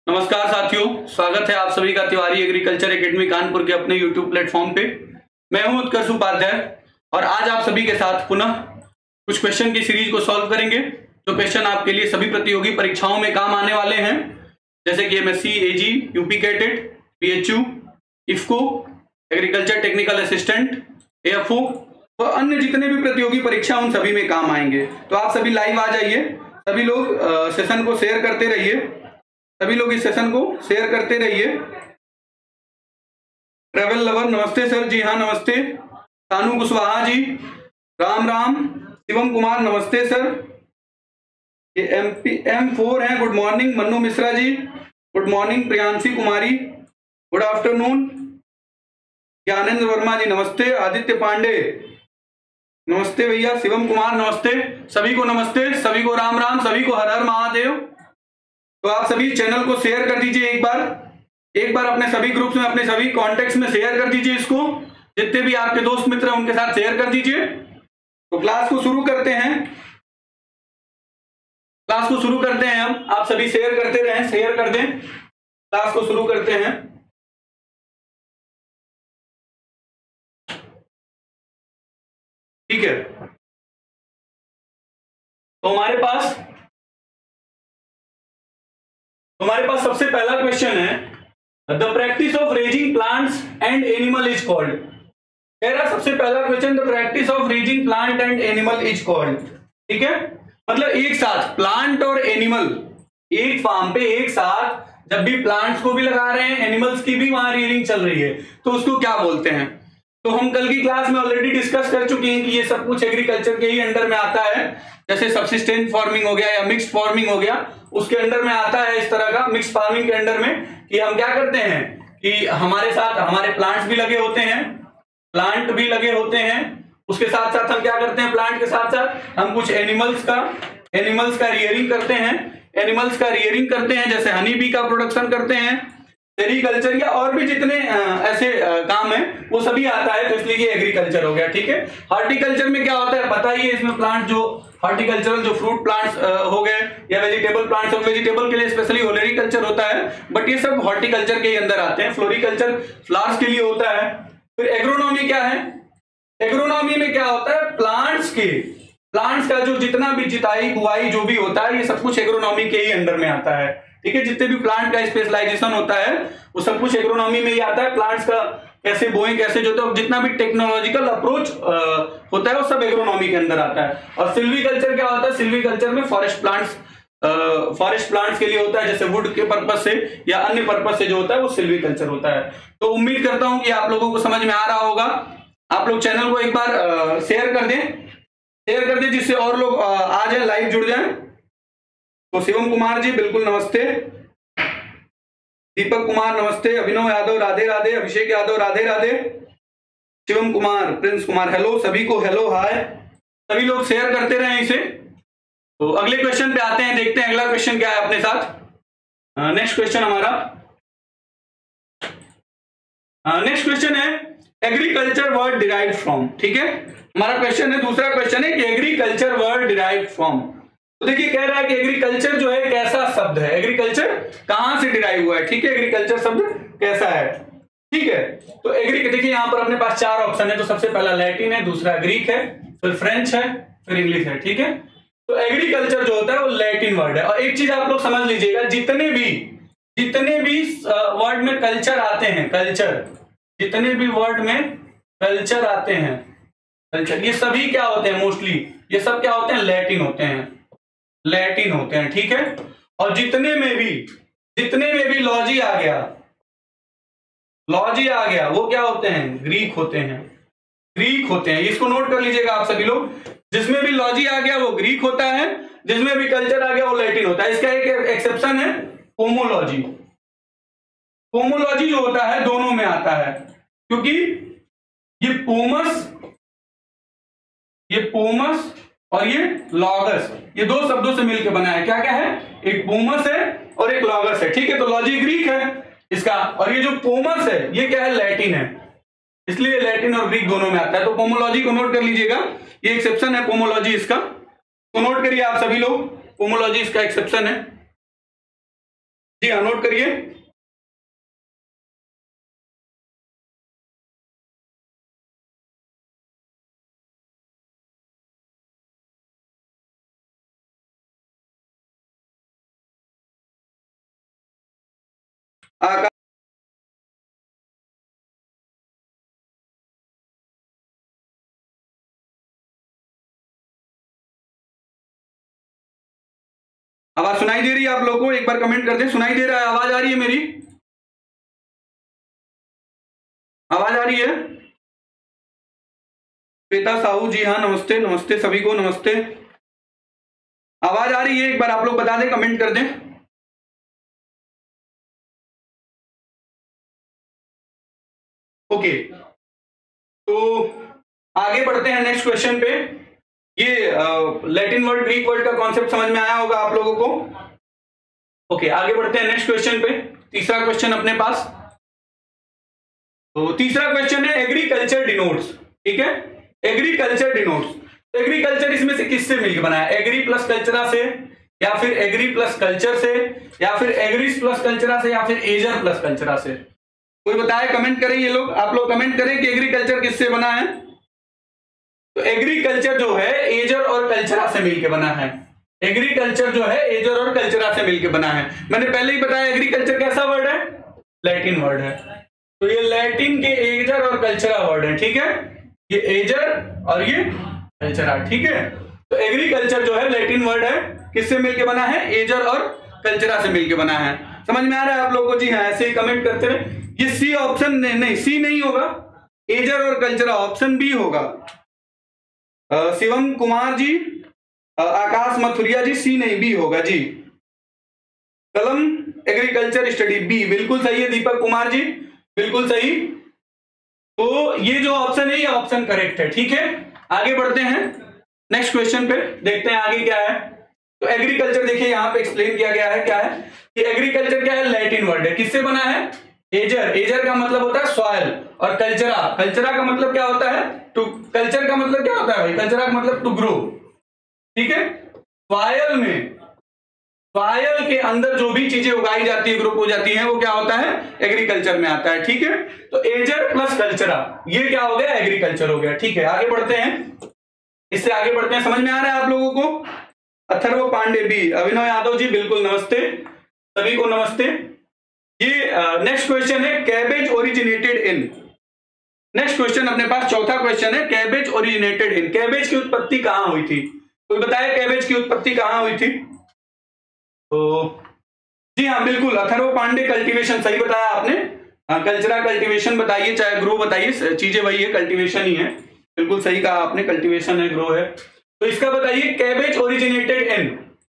नमस्कार साथियों, स्वागत है आप सभी का तिवारी एग्रीकल्चर एकेडमी कानपुर के अपने YouTube प्लेटफॉर्म पे। मैं हूं उत्कर्ष उपाध्याय और आज आप सभी के साथ पुनः कुछ क्वेश्चन की सीरीज को सॉल्व करेंगे जो क्वेश्चन आपके लिए सभी प्रतियोगी परीक्षाओं में काम आने वाले हैं, जैसे कि MSc, AG, UP CATET, PHU, IFFCO, agriculture technical assistant, AFO और अन्य जितने भी प्रतियोगी परीक्षा उन सभी में काम आएंगे। तो आप सभी लाइव आ जाइए, सभी लोग सेशन को शेयर करते रहिए, सभी लोग इस सेशन को शेयर करते रहिए। ट्रेवल लवर नमस्ते सर जी, हाँ नमस्ते। सानू कुशवाहा जी राम राम। शिवम कुमार नमस्ते सर। ये M4 हैं, good morning. Mannu Mishra ji good morning. Priyanshi Kumari good afternoon. Gyanendra Verma ji नमस्ते। आदित्य पांडे नमस्ते भैया। शिवम कुमार नमस्ते। सभी को नमस्ते, सभी को राम राम, सभी को हर हर महादेव। तो आप सभी चैनल को शेयर कर दीजिए एक बार अपने सभी ग्रुप्स में, अपने सभी कॉन्टेक्ट्स में शेयर कर दीजिए इसको। जितने भी आपके दोस्त मित्र हैं उनके साथ शेयर कर दीजिए। तो क्लास को शुरू करते हैं, हम। आप सभी शेयर करते रहें, शेयर कर दें। क्लास को शुरू करते हैं। ठीक है, तो हमारे पास सबसे पहला क्वेश्चन है, the practice of raising plants and animal is called. कह रहा सबसे पहला question, the practice of raising plant and animal is called. ठीक है, मतलब एक साथ प्लांट और एनिमल एक फार्म पे एक साथ जब भी प्लांट्स को भी लगा रहे हैं, एनिमल्स की भी वहां रेयरिंग चल रही है, तो उसको क्या बोलते हैं। तो हम कल की क्लास में ऑलरेडी डिस्कस कर चुके हैं कि ये सब कुछ एग्रीकल्चर के ही अंडर में आता है। जैसे सब्सिस्टेंस फार्मिंग हो गया या मिक्स्ड फार्मिंग हो गया, उसके अंडर में आता है इस तरह का। मिक्स्ड फार्मिंग के अंडर में कि हम क्या करते हैं कि हमारे साथ हमारे प्लांट्स भी लगे होते हैं, उसके साथ साथ हम क्या करते हैं, प्लांट के साथ साथ हम कुछ एनिमल्स का रियरिंग करते हैं, जैसे हनी बी का प्रोडक्शन करते हैं, सेरीकल्चर या और भी जितने ऐसे काम है वो सभी आता है। तो इसलिए ये एग्रीकल्चर हो गया। ठीक है, हॉर्टिकल्चर में क्या होता है पता ही है, इसमें प्लांट जो हॉर्टिकल्चरल जो फ्रूट प्लांट्स हो गए या वेजिटेबल प्लांट्स हो, वेजिटेबल के लिए स्पेशली ओलेरीकल्चर होता है, बट ये सब हॉर्टिकल्चर के ही अंदर आते हैं। फ्लोरिकल्चर फ्लावर्स के लिए होता है। फिर एग्रोनॉमी क्या है, एग्रोनॉमी में क्या होता है, प्लांट्स का जो जितना भी जिताई बुआई जो भी होता है, ये सब कुछ एग्रोनॉमी के ही अंडर में आता है। ठीक है, जितने भी प्लांट का स्पेशलाइजेशन होता है वो सब कुछ एग्रोनॉमी में ही आता है। प्लांट्स का कैसे बोएं, कैसे जोते, जितना भी टेक्नोलॉजिकल अप्रोच होता है वो सब एग्रोनॉमी के अंदर आता है। और सिल्वीकल्चर क्या होता है, सिल्वीकल्चर में फॉरेस्ट प्लांट्स के लिए होता है, जैसे वुड के पर्पज से या अन्य पर्पज से जो होता है वो सिल्वीकल्चर होता है। तो उम्मीद करता हूं कि आप लोगों को समझ में आ रहा होगा। आप लोग चैनल को एक बार शेयर कर दें जिससे और लोग आ जाए, लाइव जुड़ जाएं। तो शिवम कुमार जी बिल्कुल नमस्ते। दीपक कुमार नमस्ते। अभिनव यादव राधे राधे। अभिषेक यादव राधे राधे। शिवम कुमार, प्रिंस कुमार हेलो, सभी को हेलो हाय। सभी लोग शेयर करते रहें इसे। तो अगले क्वेश्चन पे आते हैं, देखते हैं अगला क्वेश्चन क्या है अपने साथ। नेक्स्ट क्वेश्चन है एग्रीकल्चर वर्ड डिराइव्ड फ्रॉम। ठीक है, हमारा क्वेश्चन है, दूसरा क्वेश्चन है कि एग्रीकल्चर वर्ड डिराइव्ड फ्रॉम। तो देखिए कह रहा है कि एग्रीकल्चर जो है कैसा शब्द है, एग्रीकल्चर कहां से डिराइव हुआ है। ठीक है, एग्रीकल्चर शब्द कैसा है। ठीक है, तो देखिए यहां पर अपने पास चार ऑप्शन है। तो सबसे पहला लैटिन है, दूसरा ग्रीक है, फिर फ्रेंच है, फिर इंग्लिश है। ठीक है, तो एग्रीकल्चर जो होता है वो लैटिन वर्ड है। और एक चीज आप लोग समझ लीजिएगा, जितने भी वर्ड में कल्चर आते हैं, जितने भी वर्ड में कल्चर आते हैं, कल्चर ये सभी क्या होते हैं, मोस्टली ये सब क्या होते हैं, लैटिन होते हैं। ठीक है, और जितने में भी लॉजी आ गया वो क्या होते हैं, ग्रीक होते हैं। इसको नोट कर लीजिएगा आप सभी लोग, जिसमें भी लॉजी आ गया वो ग्रीक होता है, जिसमें भी कल्चर आ गया वो लैटिन होता है। इसका एक एक्सेप्शन है, पोमोलॉजी जो होता है दोनों में आता है, क्योंकि ये पोमस और ये लॉगस, ये दो शब्दों से मिलकर बना है। क्या है, एक पोमस है और एक लॉगस है। ठीक है, तो लॉजी ग्रीक है इसका, और ये जो पोमस है ये क्या है, लैटिन है। इसलिए लैटिन और ग्रीक दोनों में आता है। तो पोमोलॉजी को नोट कर लीजिएगा, ये एक्सेप्शन है पोमोलॉजी इसका, तो नोट करिए आप सभी लोग, पोमोलॉजी इसका एक्सेप्शन है। जी हाँ, नोट करिए। आकाश, आवाज सुनाई दे रही है आप लोगों को? एक बार कमेंट कर दें, सुनाई दे रहा है? आवाज आ रही है मेरी? आवाज आ रही है? श्वेता साहू, जी हाँ, नमस्ते, नमस्ते सभी को, नमस्ते। आवाज आ रही है? एक बार आप लोग बता दें, कमेंट कर दें। ओके, तो आगे बढ़ते हैं नेक्स्ट क्वेश्चन पे। ये लैटिन वर्ड, ग्रीक वर्ड का कॉन्सेप्ट समझ में आया होगा आप लोगों को। ओके, आगे बढ़ते हैं नेक्स्ट क्वेश्चन पे। तीसरा क्वेश्चन अपने पास, तो तीसरा क्वेश्चन है एग्रीकल्चर डिनोट्स, ठीक है, एग्रीकल्चर डिनोट्स। एग्रीकल्चर इसमें से किससे मिलकर बना है? एग्री प्लस कल्चरा से, या फिर एग्री प्लस कल्चर से, या फिर एग्रीस प्लस कल्चरा से, या फिर एजर प्लस कल्चरा से? कोई बताए, कमेंट करें ये लोग, आप लोग कमेंट करें कि एग्रीकल्चर किससे बना है। तो एग्रीकल्चर जो है एजर और कल्चरा से मिलकर बना है। एग्रीकल्चर जो है एजर और कल्चरा से मिलकर बना है। मैंने पहले ही बताया एग्रीकल्चर कैसा वर्ड है? लैटिन वर्ड है। तो ये लैटिन के एजर और कल्चरा वर्ड है, ठीक है, ये एजर और ये कल्चरा, ठीक है। तो एग्रीकल्चर जो है लैटिन वर्ड है, किससे मिलकर बना है? एजर और कल्चरा से मिलकर बना है। समझ में आ रहा है आप लोगों को? जी हाँ, ऐसे ही कमेंट करते रहे। ये सी ऑप्शन नहीं, सी नहीं होगा, एजर और कल्चरा ऑप्शन बी होगा। शिवम कुमार जी, आकाश मथुरिया जी, सी नहीं, बी होगा जी। कलम एग्रीकल्चर स्टडी, बी बिल्कुल सही है। दीपक कुमार जी बिल्कुल सही। तो ये जो ऑप्शन है ये ऑप्शन करेक्ट है, ठीक है। आगे बढ़ते हैं नेक्स्ट क्वेश्चन पे, देखते हैं आगे क्या है। तो एग्रीकल्चर देखिए यहाँ पे एक्सप्लेन किया गया है, क्या है कि एग्रीकल्चर क्या है? लैटिन वर्ड है, किससे बना है? एजर, एजर का मतलब होता है सॉइल, और कल्चरा, कल्चरा का मतलब क्या होता है? टू, कल्चर का मतलब क्या होता है भाई? कल्चरा का मतलब टू ग्रो, ठीक है। सॉइल में, सॉइल के अंदर जो भी चीजें उगाई जाती है, ग्रो हो जाती है, वो क्या होता है? एग्रीकल्चर में आता है, ठीक है। तो एजर प्लस कल्चरा, ये क्या हो गया? एग्रीकल्चर हो गया, ठीक है। आगे बढ़ते हैं, इससे आगे बढ़ते हैं। समझ में आ रहा है आप लोगों को? अथर्व पांडे बी, अभिनव यादव जी बिल्कुल नमस्ते, सभी को नमस्ते। ये नेक्स्ट क्वेश्चन है, cabbage originated in. Next question अपने पास चौथा क्वेश्चन है, कैबेज ओरिजिनेटेड इन। कैबेज की उत्पत्ति कहां हुई थी? कोई बताए कैबेज की उत्पत्ति कहां हुई थी? तो जी हाँ बिल्कुल, अथर्व पांडे, कल्टीवेशन, सही बताया आपने। कल्चरा कल्टीवेशन बताइए, चाहे ग्रो बताइए, चीजें वही है, कल्टीवेशन ही है। बिल्कुल सही कहा आपने, कल्टीवेशन है, ग्रो है। तो इसका बताइए, कैबेज ओरिजिनेटेड इन,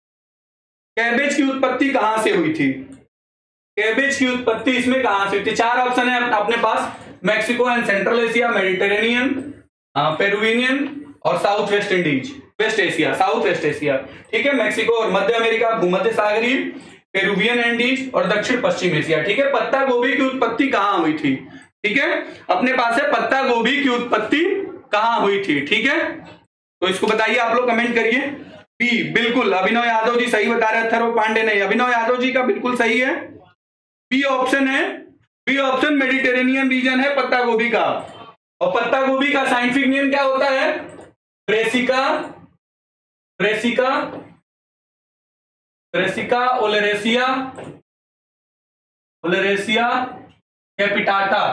कैबेज की उत्पत्ति कहां से हुई थी? कैबेज की उत्पत्ति इसमें कहां से हुई थी? चार ऑप्शन है अपने पास, Mexico and Central Asia, Mediterranean, Peruvian और South West Indies, West Asia, South West Asia, ठीक है। मैक्सिको और मध्य अमेरिका, भूमध्य सागरीय, पेरुवियन एंडीज और दक्षिण पश्चिम एशिया, ठीक है। पत्ता गोभी की उत्पत्ति कहां हुई थी? ठीक है, अपने पास है पत्ता गोभी की उत्पत्ति कहां हुई थी, ठीक है। तो इसको बताइए आप लोग, कमेंट करिए। बी बिल्कुल, अभिनव यादव जी सही बता रहे हैं, अथर्व पांडे नहीं, अभिनव यादव जी का बिल्कुल सही है, बी ऑप्शन है। बी ऑप्शन मेडिटेरेनियन रीजन है पत्ता गोभी का, और पत्ता गोभी का साइंटिफिक नेम क्या होता है? Brassica, Brassica, Brassica oleracea, oleracea capitata,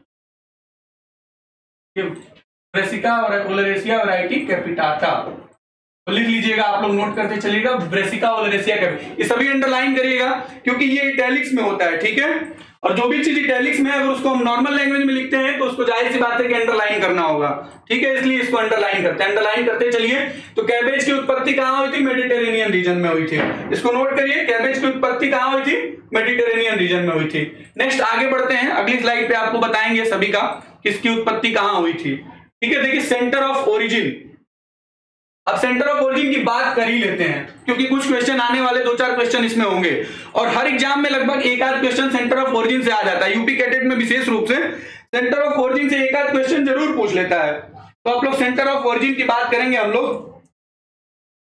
Brassica और ओलेरेसिया वैरायटी कैपिटाटा। तो लिख लीजिएगा, आप लोग नोट करते चलिएगा, ब्रेसिका ओलेरेसिया कैपिटाटा, ये सभी अंडरलाइन करिएगा क्योंकि ये इटैलिक्स में होता है, ठीक है। और जो भी चीज इटैलिक्स में है अगर उसको हम नॉर्मल लैंग्वेज में लिखते हैं तो उसको जाहिर सी बात है कि अंडरलाइन करना होगा, ठीक है, इसलिए इसको अंडरलाइन करते हैं। अंडरलाइन करते चलिए। तो कैबेज की उत्पत्ति कहां हुई थी? मेडिटेरेनियन रीजन में हुई थी, इसको नोट करिए, कैबेज की उत्पत्ति कहां हुई थी? मेडिटेरेनियन रीजन में हुई थी। नेक्स्ट आगे बढ़ते हैं, अगली स्लाइड पे आपको बताएंगे सभी का किसकी उत्पत्ति कहां हुई थी, ठीक है। देखिए सेंटर ऑफ ओरिजिन, अब सेंटर ऑफ ओरिजिन की बात कर ही लेते हैं क्योंकि कुछ क्वेश्चन आने वाले, 2-4 क्वेश्चन इसमें होंगे और हर एग्जाम में लगभग एक आध क्वेश्चन सेंटर ऑफ ओरिजिन से आ जाता है। यूपी कैडेट में विशेष रूप से सेंटर ऑफ ओरिजिन से एक आध क्वेश्चन जरूर पूछ लेता है। तो आप लोग सेंटर ऑफ ओरिजिन की बात करेंगे हम लोग।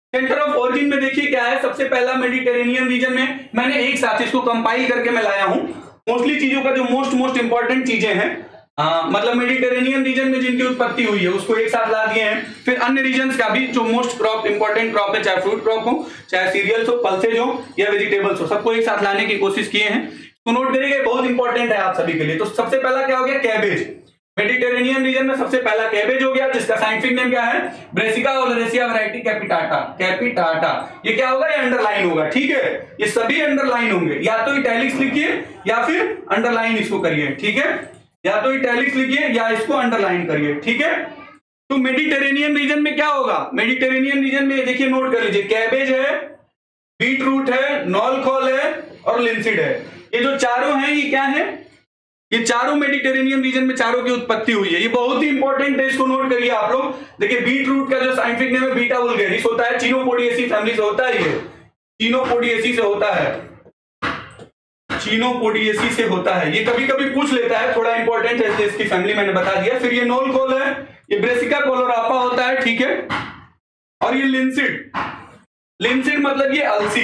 सेंटर ऑफ ओरिजिन में देखिए क्या है, सबसे पहला मेडिटेरेनियन रीजन में, मैंने एक साथ इसको कंपाइल करके मैं लाया हूं मोस्टली चीजों का जो मोस्ट इंपॉर्टेंट चीजें हैं, मतलब मेडिटेरेनियन रीजन में जिनकी उत्पत्ति हुई है उसको एक साथ ला दिए हैं। फिर अन्य रीजन्स का भी जो मोस्ट क्रॉप इंपॉर्टेंट क्रॉप है, चाहे फ्रूट क्रॉप हो, चाहे सीरियल्स हो, पल्सेज हो या वेजिटेबल्स हो, सबको एक साथ लाने की कोशिश किए हैं। तो नोट करिएगा, बहुत इंपॉर्टेंट है आप सभी के लिए। तो सबसे पहला क्या हो गया, कैबेज। मेडिटेरेनियन रीजन में सबसे पहला कैबेज हो गया, जिसका साइंटिफिक नेम क्या है, Brassica oleracea variety capitata. Capitata ये क्या होगा, ये अंडरलाइन होगा, ठीक है, ये सभी अंडरलाइन होंगे, या तो इटैलिक्स लिखिए या फिर अंडरलाइन इसको करिए, ठीक है, या तो इटैलिक्स लिखिए या इसको अंडरलाइन करिए, ठीक है। तो मेडिटेरेनियन रीजन में क्या होगा, मेडिटेरेनियन रीजन में देखिए नोट कर लीजिए, कैबेज है, बीट रूट है, नॉलखोल है और लिंसिड है। ये जो चारों हैं ये क्या है, ये चारों मेडिटेरेनियन रीजन में चारों की उत्पत्ति हुई है। ये बहुत ही इंपॉर्टेंट है, इसको नोट करिए आप लोग। देखिए बीट रूट का जो साइंटिफिक नेम है बीटा वुल्गेरिस होता है, चीनोपोडिएसी फैमिली से होता है, ये चीनोपोडिएसी से होता है, चीनोपोडिएसी से होता है। ये कभी कभी पूछ लेता है, थोड़ा इंपॉर्टेंट है इसकी फैमिली मैंने बता दिया। फिर ये नॉलखोल है, ये ब्रेसिका कोलोरापा होता है, ठीक है। और ये लिंसिड, लिंसिड मतलब ये अलसी,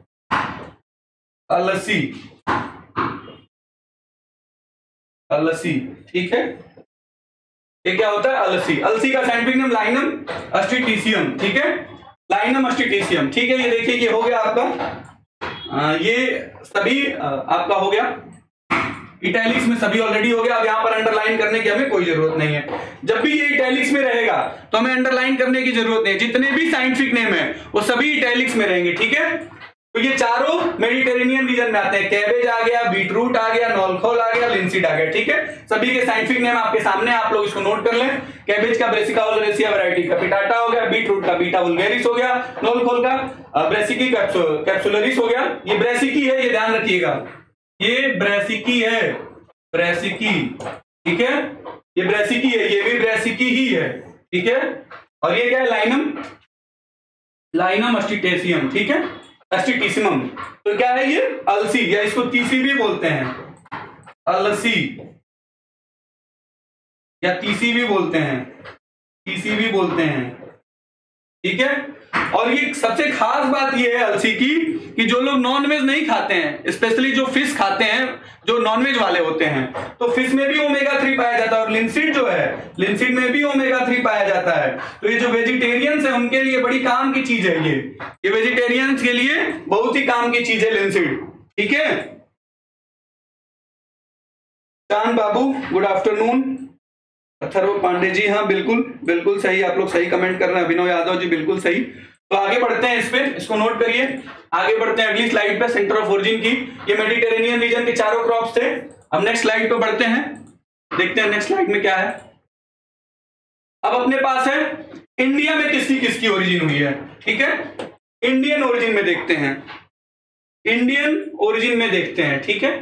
अलसी, अलसी, ठीक है। ये क्या होता है, अलसी। अलसी का साइंटिफिक नेम लाइनम अस्टिटिसियम, ठीक है, लाइनम अस्टिटिसियम, ठीक है। ये देखिए ये हो गया आपका, ये सभी आपका हो गया, इटैलिक्स में सभी ऑलरेडी हो गया। अब यहाँ पर अंडरलाइन करने की हमें कोई जरूरत नहीं है। जब भी ये इटैलिक्स में रहेगा तो हमें अंडरलाइन करने की जरूरत नहीं है, जितने भी साइंटिफिक नेम है वो सभी इटैलिक्स में रहेंगे, ठीक है। तो ये चारों मेडिटेरेनियन रीजन में आते हैं, कैबेज आ गया, बीटरूट आ गया, नॉलखोल आ गया, लिंसिड आ गया, ठीक है। सभी के साइंटिफिक नेम आपके सामने, आप लोग इसको नोट कर लें। कैबेज का ब्रेसिका ओलेरेसिया वैरायटी कैपिटाटा हो गया, बीटरूट का बीटा वुल्गेरिस हो गया, नॉलखोल का ब्रेसिकी कैप्सुलरिस हो गया। ये ब्रेसिकी है, ये ध्यान रखिएगा, ये ब्रेसिकी है, ब्रेसिकी, ठीक है, ये ब्रेसिकी है, ये भी ब्रेसिकी ही है, ठीक है। और ये क्या है, लाइनम, लाइनम अस्टिटेसियम, ठीक है, अस्टिटिसिमम। तो क्या है ये, अलसी, या इसको तीसी भी बोलते हैं, अलसी या तीसी भी बोलते हैं, तीसी भी बोलते हैं, ठीक है। और ये सबसे खास बात ये है अलसी की कि जो लोग नॉनवेज नहीं खाते हैं, स्पेशली जो फिश खाते हैं, जो नॉनवेज वाले होते हैं, तो फिश में भी ओमेगा 3 पाया जाता है, और लिंसिड जो है, लिंसिड में भी ओमेगा 3 पाया जाता है। तो ये जो वेजिटेरियंस है उनके लिए बड़ी काम की चीज है, ये वेजिटेरियंस के लिए बहुत ही काम की चीज है लिंसिड, ठीक है। चांद बाबू गुड आफ्टरनून, अथर्व पांडे जी, हाँ बिल्कुल बिल्कुल सही, आप लोग सही कमेंट कर रहे हैं। अभिनव यादव जी बिल्कुल सही। तो आगे बढ़ते हैं, इस पे इसको नोट करिए, आगे बढ़ते हैं अगली स्लाइड पे, सेंटर ऑफ ओरिजिन की। ये मेडिटेरेनियन रीजन के चारों क्रॉप्स थे। अब नेक्स्ट स्लाइड पे बढ़ते हैं, देखते हैं नेक्स्ट स्लाइड में क्या है। अब अपने पास है इंडिया में किसकी किसकी ओरिजिन हुई है, ठीक है। इंडियन ओरिजिन में देखते हैं, इंडियन ओरिजिन में देखते हैं, ठीक है,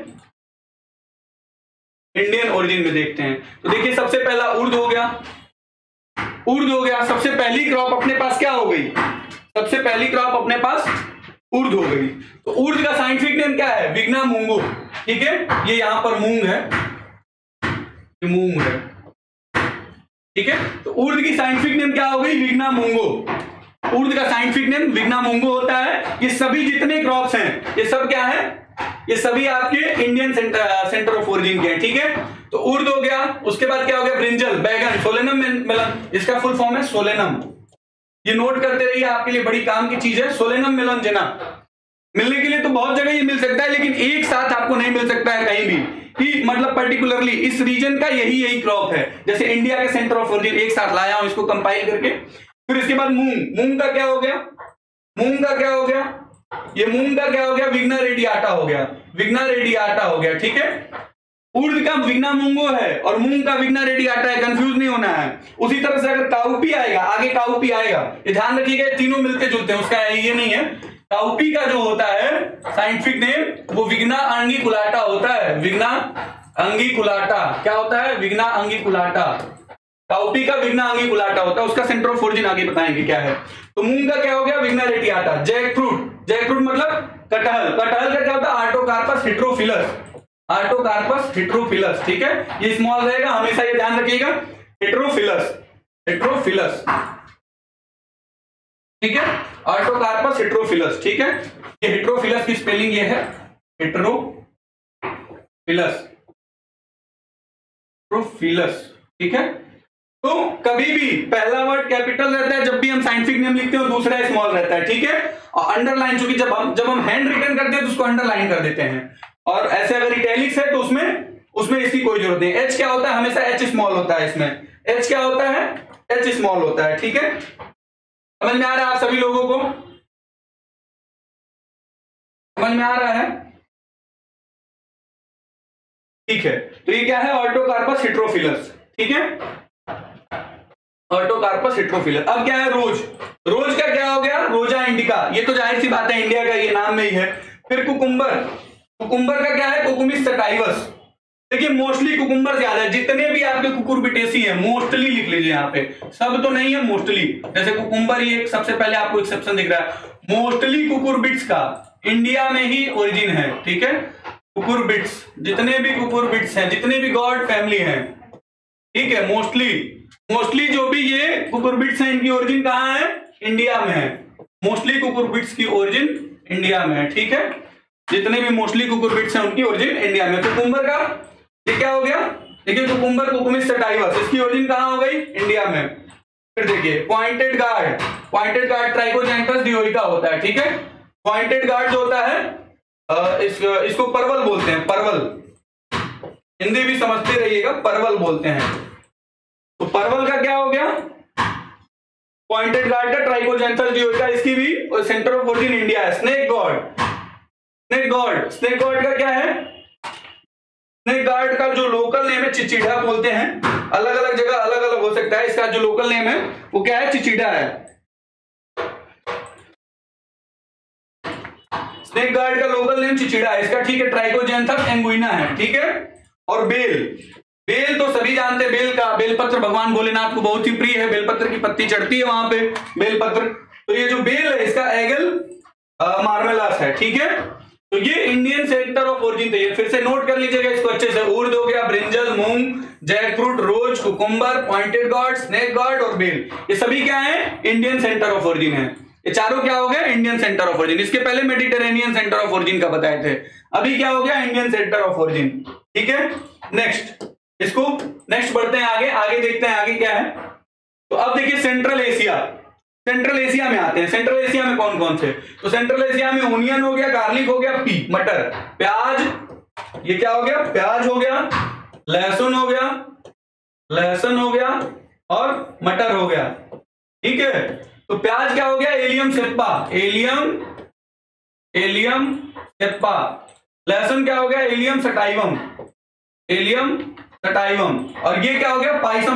इंडियन ओरिजिन में देखते हैं। तो देखिए सबसे पहला उर्द हो गया, उर्द हो गया। सबसे पहली क्रॉप अपने पास क्या हो गई, सबसे पहली क्रॉप अपने पास उर्द हो गई। तो उर्द का साइंटिफिक नेम क्या है, विग्ना मूंगो, ठीक है। ये यहां पर मूंग है, ये मूंग है, ठीक है। तो उर्द की साइंटिफिक नेम क्या हो गई, विग्ना मूंगो। उर्द का साइंटिफिक नेम विग्ना मूंगो होता है। ये सभी जितने क्रॉप्स हैं ये सब क्या है, ये सभी आपके इंडियन सेंटर ऑफ ओरिजिन के हैं, ठीक है। तो उर्द हो गया, उसके बाद क्या हो गया, ब्रिंजल, बैगन, सोलेनम मेलन, इसका फुल फॉर्म है सोलेनम। ये नोट करते रहिए, आपके लिए बड़ी काम की चीज है, सोलेनम मेलनजेना। मिलने के लिए तो बहुत जगह ये मिल सकता है, लेकिन एक साथ आपको नहीं मिल सकता है कहीं भी, कि मतलब पर्टिकुलरली इस रीजन का यही क्रॉप है। जैसे इंडिया के सेंटर ऑफ ओरिजिन एक साथ लाया हूं इसको कंपाइल करके। फिर इसके बाद मूंग, मूंग का क्या हो गया, मूंग का क्या हो गया, ये मूंग का क्या हो गया, विग्ना रेडियाटा हो गया, विग्ना रेडियाटा हो गया, ठीक है। उर्द का विग्ना मूंगो है और मूंग का विग्ना रेडियाटा है, कंफ्यूज नहीं होना है। उसी तरह से अगर काउपी आएगा, आगे काउपी आएगा, ये ध्यान रखिएगा, तीनों मिलते जुलते हैं, उसका ये नहीं है। काउपी का जो होता है साइंटिफिक नेम वो विग्ना अंगिकुलाटा होता है, विग्ना अंगिकुलाटा। क्या होता है, विग्ना अंगिकुलाटा। काउपी का विग्ना अंगिकुलाटा होता है, उसका सेंटर ऑफ ओरिजिन आगे बताएंगे क्या है। तो मूंग का क्या हो गया, Vigna radiata. Jack fruit, jack fruit मतलब कटहल, कटहल का क्या होता है, आर्टोकार्पस हिट्रोफिलस, आर्टोकार्पस हिट्रोफिलस, ठीक है। ये स्मॉल रहेगा, हमेशा ये ध्यान रखिएगा, हिट्रोफिलस, हिट्रोफिलस, ठीक है। ऑर्टोकार्पस हेट्रोफिलस, ठीक है। ये हेट्रोफिलस की स्पेलिंग ये है हेट्रोफिलस, ठीक है। तो कभी भी पहला वर्ड कैपिटल रहता है जब भी हम साइंटिफिक नेम लिखते हैं, दूसरा स्मॉल रहता है, ठीक है। और अंडरलाइन, चूंकि जब हम हैंड रिटन करते हैं तो उसको अंडरलाइन कर देते हैं, और ऐसे अगर इटैलिक्स है तो उसमें इसकी कोई जरूरत नहीं। एच क्या होता है, हमेशा एच स्मॉल होता है, इसमें एच क्या होता है, एच स्मॉल होता है, ठीक है। समझ में आ रहा है आप सभी लोगों को, समझ में आ रहा है, ठीक है। तो ये क्या है, ऑर्टोकार्पस हेट्रोफिलस, ठीक है, ऑर्टोकार्पस हेट्रोफिलस। अब क्या है, रोज का क्या हो गया, रोजा इंडिका, ये तो जाहिर सी बात है इंडिया का ये नाम में ही है। फिर कुकुम्बर का क्या है, कुकुमिस सटाइवस। देखिए मोस्टली कुकुम्बर ज्यादा है, जितने भी आपके कुकुरबिटेसी है मोस्टली लिख लीजिए यहाँ पे, सब तो नहीं है मोस्टली। जैसे कुकुम्बर ये सबसे पहले आपको एक्सेप्शन दिख रहा है, मोस्टली कुकुरबिट्स का इंडिया में ही ओरिजिन है, ठीक है। कुकुरबिट्स, जितने भी कुकुरबिट्स हैं, जितने भी गॉड फैमिली है, ठीक है, मोस्टली जो भी ये कुकुरबिट्स हैं इनकी ओरिजिन कहाँ है, इंडिया में है। मोस्टली कुकुरबिट्स की ओरिजिन इंडिया में है, ठीक है। जितने भी मोस्टली कुकुरबिट्स हैं उनकी ओरिजिन इंडिया में। कुकुम्बर का ये क्या हो गया, देखिए कुकुम्बर कुकुमिस सटाइवस, इसकी ओरिजिन कहाँ हो गई, इंडिया में। फिर देखिए पॉइंटेड गार्ड ट्राइकोजैंथस डिओइका होता है, ठीक है। पॉइंटेड गार्ड जो होता है इसको परवल बोलते हैं, परवल, हिंदी भी समझते रहिएगा, परवल बोलते हैं। तो परवल का क्या हो गया, पॉइंटेड गार्ड का ट्राइकोजैंथस डिओइका, इसकी भी सेंटर ऑफ ओरिजिन इंडिया है। स्नेक गॉड का क्या है, स्नेक गॉड का जो लोकल नेम है चिचिडा बोलते हैं, अलग अलग जगह अलग अलग हो सकता है, इसका जो लोकल नेम है वो क्या है, चिचिडा है। स्नेक गॉड का लोकल नेम चिचिडा है इसका, ठीक है। ट्राइकोजैंथस एंगुइना है, ठीक है। और बेल तो सभी जानते हैं, बेलपत्र भगवान भोलेनाथ को बहुत ही प्रिय है, बेलपत्र की पत्ती चढ़ती है वहां पे, बेलपत्र। तो ये जो बेल है इसका एगल मार्मेलास है, ठीक है। तो ये इंडियन सेंटर ऑफ ओरिजिन थे, फिर से नोट कर लीजिएगा इसको अच्छे से। उर्द हो गया, ब्रिंजल, मूंग, jackfruit, rose, cucumber, pointed gourd, snake gourd और बेल, ये सभी क्या है, इंडियन सेंटर ऑफ ओरिजिन है। ये चारों क्या हो गया, इंडियन सेंटर ऑफ ओरिजिन। इसके पहले मेडिटेरेनियन सेंटर ऑफ ओरिजिन का बताए थे, अभी क्या हो गया, इंडियन सेंटर ऑफ ओरिजिन, ठीक है। नेक्स्ट बढ़ते हैं आगे देखते हैं आगे क्या है। तो अब देखिए सेंट्रल एशिया में आते हैं। सेंट्रल एशिया में कौन कौन से, तो सेंट्रल एशिया में ओनियन हो गया, गार्लिक हो गया, मटर, प्याज, ये क्या हो गया, प्याज हो गया, लहसुन हो गया और मटर हो गया, ठीक है। तो प्याज क्या हो गया, एलियम सेप्पा, लहसुन क्या हो गया, एलियम सटाइवम, और ये क्या हो गया, पाइसम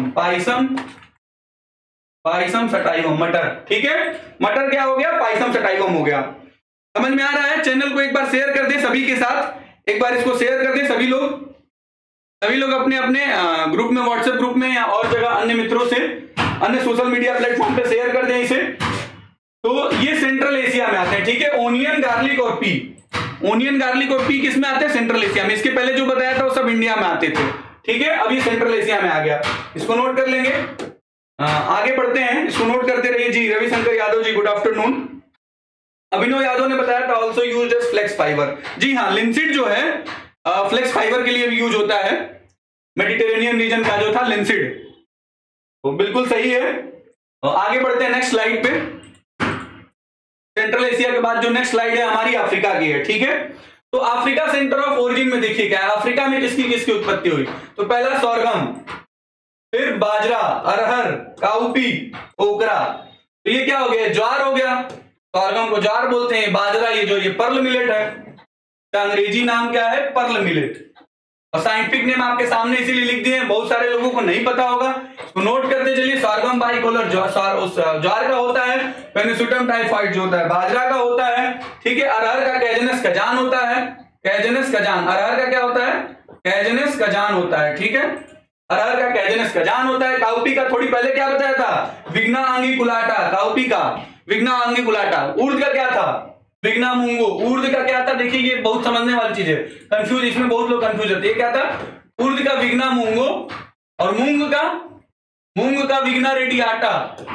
सटाइवम, मटर, ठीक है। मटर क्या हो गया, पाइसम सटाइवम हो गया। समझ में आ रहा है। चैनल को एक बार शेयर कर दे सभी के साथ, एक बार इसको शेयर कर दे सभी लोग अपने अपने ग्रुप में, व्हाट्सएप ग्रुप में या और जगह अन्य मित्रों से, अन्य सोशल मीडिया प्लेटफॉर्म पे शेयर कर दें इसे। तो ये सेंट्रल एशिया में आते हैं, ठीक है। ओनियन, गार्लिक और पी किस में आते हैं, सेंट्रल एशिया में। इसके पहले जो बताया था वो सब इंडिया में आते थे, ठीक है। अभी सेंट्रल एशिया में आ गया, इसको नोट कर लेंगे। आगे बढ़ते हैं, इसको नोट करते रहिए जी। Ravishankar Yadav ji, good afternoon. अभिनव यादव ने बताया था also used as flax fibre. जी हाँ, लिंसिड जो है फ्लेक्स फाइबर के लिए भी यूज होता है, मेडिटेरेनियन रीजन का जो था लिंसिड, तो बिल्कुल सही है। आगे बढ़ते हैं नेक्स्ट स्लाइड पे। सेंट्रल एशिया के बाद जो नेक्स्ट स्लाइड है हमारी अफ्रीका की है, ठीक है। तो अफ्रीका सेंटर ऑफ ओरिजिन में देखिए क्या है, अफ्रीका में किसकी उत्पत्ति हुई। तो पहला सोरगम, फिर बाजरा, अरहर, काउपी, ओकरा। तो ये क्या हो गया, ज्वार हो गया। सोरगम को ज्वार बोलते हैं, बाजरा ये पर्ल मिलेट है, तो अंग्रेजी नाम क्या है, पर्ल मिलेट। और साइंटिफिक नेम आपके सामने इसीलिए लिख दिए हैं, बहुत सारे लोगों को नहीं पता होगा, तो नोट करते चलिए। सोरगम बाइकोलर ज्वार का होता है, पेनिसुटम टाइफाइड जो होता है बाजरा का होता है, ठीक है। अरहर का कैजनस कजान होता है, अरहर का क्या होता है, कैजनस कजान होता है, ठीक है। अरहर का कैजनस कजान होता है। काउपी का थोड़ी पहले क्या बताया था, विग्ना अंगिकुलाटा, काउपी का विग्ना अंगिकुलाटा। उर्द का क्या था, विग्ना मूंगो। उर्द का क्या था, देखिए ये बहुत समझने वाली चीज है, कंफ्यूज, इसमें बहुत लोग कंफ्यूज होते हैं। क्या था, उर्द का विग्ना मूंगो और मूंग का विग्ना रेडियाटा,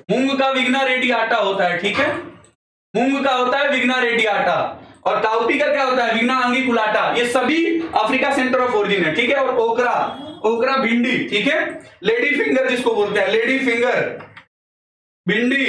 मूंग का विग्ना रेडियाटा होता है, ठीक है, मूंग का होता है विग्ना रेडियाटा, और काउपी का क्या होता है, विग्ना अंगिकुलाटा। ये सभी अफ्रीका सेंटर ऑफ ओरिजिन है, ठीक है। और ओकरा, ओकरा भिंडी, ठीक है, लेडी फिंगर जिसको बोलते हैं, लेडी फिंगर भिंडी,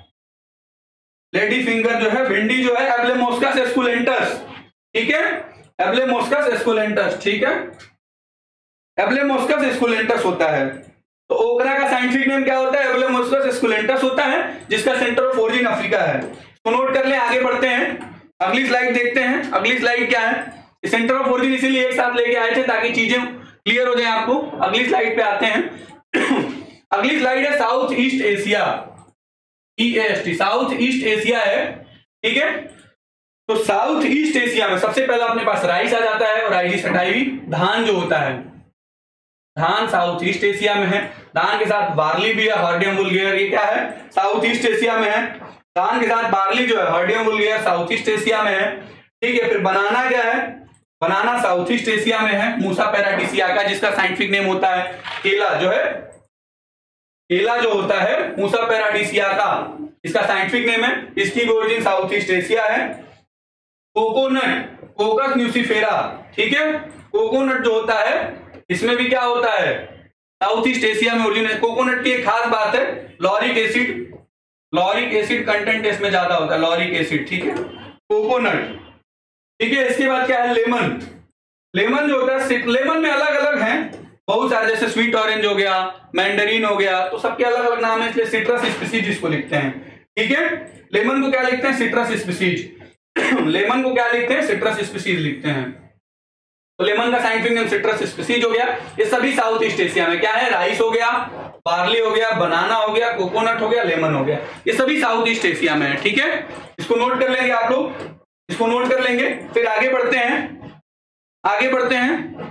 लेडी फिंगर जो है भिंडी जो है एब्लेमोस्कस एस्कुलेंटस, ठीक है, एब्लेमोस्कस एस्कुलेंटस, ठीक है, एब्लेमोस्कस एस्कुलेंटस होता है। तो ओकरा का साइंटिफिक नेम क्या होता है, एब्लेमोस्कस एस्कुलेंटस होता है, जिसका सेंटर ऑफ ओरिजिन अफ्रीका है। तो नोट कर ले, आगे बढ़ते हैं, अगली स्लाइड देखते हैं। अगली स्लाइड क्या है, सेंटर ऑफ ओरिजिन इसीलिए एक साथ लेके आए थे ताकि चीजें क्लियर हो जाए आपको। अगली स्लाइड पे आते हैं। अगली स्लाइड है South East Asia, EAST, South East Asia है, ठीक है। तो साउथ ईस्ट एशिया में सबसे पहला अपने पास राइस आ जाता है, और राइस हटाई हुई धान जो होता है, धान साउथ ईस्ट एशिया में है। धान के साथ बार्ली भी है, हर्डियम वुल्गेर, ये क्या है, साउथ ईस्ट एशिया में है। धान के साथ बार्ली जो है, Hordeum vulgare, South East Asia में है, ठीक है। फिर बनाना क्या है, बनाना साउथ ईस्ट एशिया में है, मूसा पैराडिसियाका, जिसका साइंटिफिक नेम होता है। केला जो है, केला जो होता है मूसा पैराडिसियाका, इसका साइंटिफिक नेम है, इसकी ओरिजिन साउथ ईस्ट एशिया है। कोकोनट, कोकस न्यूसीफेरा, ठीक है, कोकोनट जो होता है इसमें भी क्या होता है, साउथ ईस्ट एशिया में ओरिजिन है। कोकोनट की एक खास बात है, lauric acid, lauric acid content इसमें ज्यादा होता है, लॉरिक एसिड, ठीक है, कोकोनट, ठीक है। इसके बाद क्या है, लेमन, लेमन जो होता है, लेमन में अलग अलग हैं बहुत सारे, जैसे स्वीट ऑरेंज हो गया, मैंडरीन हो गया, तो सबके अलग अलग नाम है, इसलिए सिट्रस स्पीसीज जिसको लिखते हैं, ठीक है। लेमन को क्या लिखते हैं, सिट्रस स्पीसीज। लेमन को क्या लिखते हैं, सिट्रस स्पीसीज लिखते हैं। तो लेमन का साइंटिफिक नेम सिट्रस स्पीसीज हो गया। ये सभी साउथ ईस्ट एशिया में क्या है, राइस हो गया, बार्ली हो गया, बनाना हो गया, कोकोनट हो गया, लेमन हो गया, ये सभी साउथ ईस्ट एशिया में है, ठीक है। इसको नोट कर लेंगे आप लोग, इसको नोट कर लेंगे। फिर आगे बढ़ते हैं, आगे बढ़ते हैं,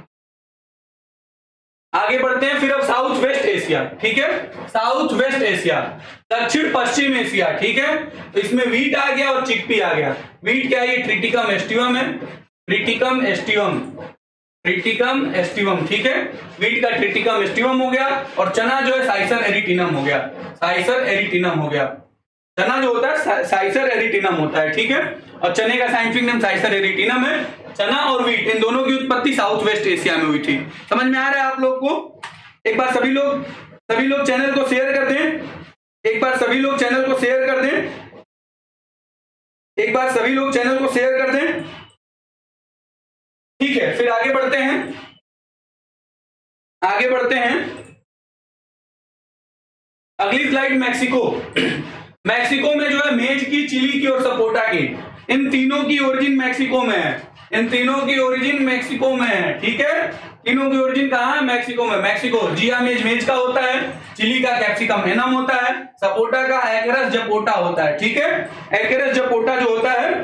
आगे बढ़ते हैं। फिर अब साउथ वेस्ट एशिया, ठीक है, साउथ वेस्ट एशिया, दक्षिण पश्चिम एशिया, ठीक है। तो इसमें व्हीट आ गया और चिकपी आ गया। व्हीट क्या है, ये ट्रिटिकम एस्टिवम है, ट्रिटिकम एस्टिवम, ट्रिटिकम एस्टिवम, ठीक है, व्हीट का ट्रिटिकम एस्टिवम हो गया। और चना जो है साइसर एरिटिनम हो गया, साइसर एरिटिनम हो गया। चना जो होता है साइसर एरिटिनम होता है, ठीक है। और चने का साइंटिफिक नेम साइसर एरिटिनम है। चना और व्हीट इन दोनों की उत्पत्ति साउथ वेस्ट एशिया में हुई थी। समझ में आ रहा है आप लोग को? एक बार सभी लोग चैनल को शेयर कर दें, एक बार सभी लोग चैनल को शेयर कर दें, एक बार सभी लोग चैनल को शेयर कर दें, ठीक है। फिर आगे बढ़ते हैं, आगे बढ़ते हैं। अगली स्लाइड मैक्सिको। मैक्सिको में जो है मेज की, चिली की और सपोटा की, इन तीनों की ओरिजिन मैक्सिको में है, इन तीनों की ओरिजिन मैक्सिको में है, ठीक है। तीनों की ओरिजिन कहां है, मैक्सिको में। मैक्सिको जिया मेज मेज का होता है, चिली का कैप्सिकम एनम होता है, सपोटा का एकेरस जपोटा होता है, ठीक है। एकेरस जपोटा जो होता है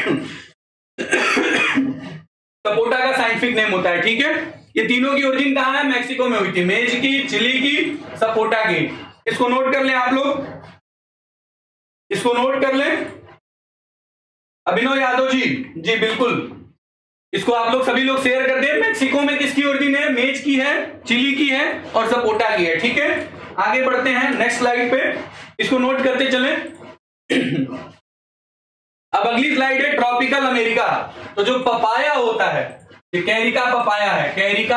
सपोटा का साइंटिफिक नेम होता है, ठीक है। ये तीनों की ओरिजिन कहां है, मैक्सिको में हुई थी, मेज की, चिली की, सपोटा की। इसको नोट कर लें आप लोग, इसको नोट कर लें। अभिनव यादव जी बिल्कुल, इसको आप लोग सभी लोग शेयर कर दें। मैक्सिको में किसकी ओरिजिन है, मेज की है, चिली की है और सपोटा की है, ठीक है। आगे बढ़ते हैं नेक्स्ट स्लाइड पे, इसको नोट करते चलें। अब अगली स्लाइड है ट्रॉपिकल अमेरिका। तो जो पपाया होता है, ये कैरिका पपाया है, कैरिका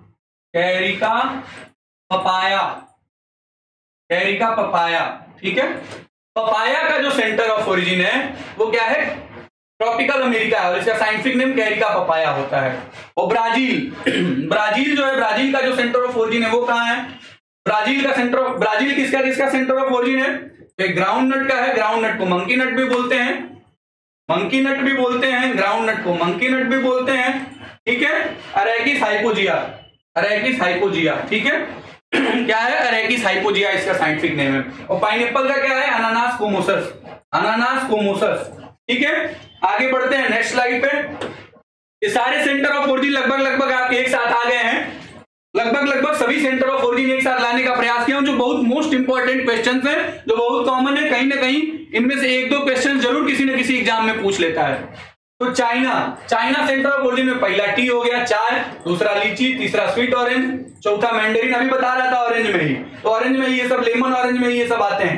पपाया, कैरिका पपाया, ठीक है। पपाया का जो सेंटर ऑफ ओरिजिन है वो क्या है, ट्रॉपिकल अमेरिका है, और इसका साइंटिफिक नेम कैरिका पपाया होता है। और ब्राजील, ब्राजील जो है, ब्राजील का जो सेंटर ऑफ ओरिजिन है वो कहां है, ब्राजील का सेंटर ऑफ, ब्राजील किसका सेंटर ऑफ ओरिजिन है, तो ग्राउंड नट का है। ग्राउंड नट को मंकी नट भी बोलते हैं, मंकी नट भी बोलते हैं, ग्राउंड नट को मंकी नट भी बोलते हैं, ठीक है। अरेकिस हाइपोजिया, अरेकिस हाइपोजिया, ठीक है। क्या है, अरेकिस हाइपोजिया इसका साइंटिफिक नेम है। और पाइनएप्पल का क्या है, अनानास कोमोसस, अनानास कोमोसस, ठीक है। आगे बढ़ते हैं नेक्स्ट स्लाइड पे। ये सारे सेंटर ऑफ ओरिजिन लगभग आपके एक साथ आ गए हैं, लगभग सभी सेंटर ऑफ ओरिजिन एक साथ लाने का प्रयास किया हूं, जो बहुत मोस्ट इंपॉर्टेंट क्वेश्चंस हैं, जो बहुत कॉमन है, कहीं ना कहीं इनमें से एक दो क्वेश्चन जरूर किसी न किसी एग्जाम में पूछ लेता है। तो चाइना सेंटर ऑफ ओरिजिन में पहला टी हो गया, चाय, दूसरा लीची, तीसरा स्वीट ऑरेंज, चौथा मैंडेरिन, अभी बता रहा था ऑरेंज में ही, तो ऑरेंज में ही ये सब, लेमन ऑरेंज में ही ये सब आते हैं।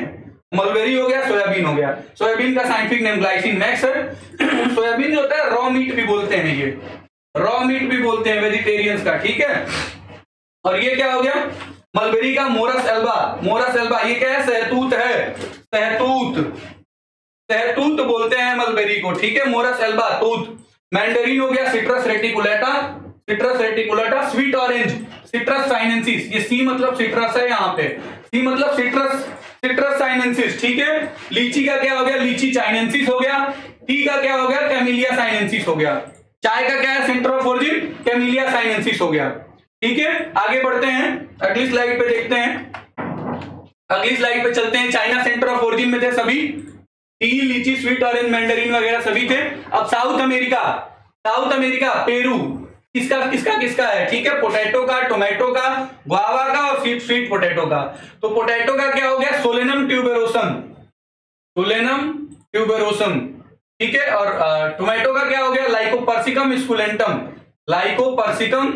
मलबेरी हो गया, सोयाबीन हो गया। सोयाबीन का साइंटिफिक नेम ग्लाइसिन मैक्स है। सोयाबीन जो होता है रॉ मीट भी बोलते हैं, ये रॉ मीट भी बोलते हैं वेजिटेरियंस का, ठीक है। और ये क्या हो गया, मलबेरी का मोरस एल्बा। मोरस एल्बा ये क्या है, सहतूत है, सहतूत, सहतूत बोलते हैं मलबेरी को, ठीक है, मोरस एल्बा तूत। मैंडरीन हो गया Citrus reticulata, Citrus reticulata. Sweet orange Citrus sinensis, ये सी मतलब सिट्रस है यहाँ पे, सी मतलब सिट्रस, सिट्रस साइनेंसिस, ठीक है। लीची का क्या हो गया, लीची चाइनेंसिस हो गया। टी का क्या हो गया, कैमिलिया साइनेंसिस हो गया। चाय का क्या है, centre of origin Camellia sinensis हो गया, ठीक है। आगे बढ़ते हैं, अगली स्लाइड पे देखते हैं, अगली स्लाइड पे चलते हैं। चाइना सेंटर ऑफ ओरिजिन में थे सभी, टी, लीची, स्वीट ऑरेंज, मैंडरीन वगैरह सभी थे। अब South America, South America Peru, किसका किसका किसका है, ठीक है, पोटैटो का, टोमेटो का, गुआवा का और स्वीट पोटैटो का। तो पोटैटो का क्या हो गया, सोलेनम ट्यूबेरोसम, सोलेनम ट्यूबेरोसम, ठीक है। और टोमेटो का क्या हो गया, Lycopersicon esculentum, Lycopersicon,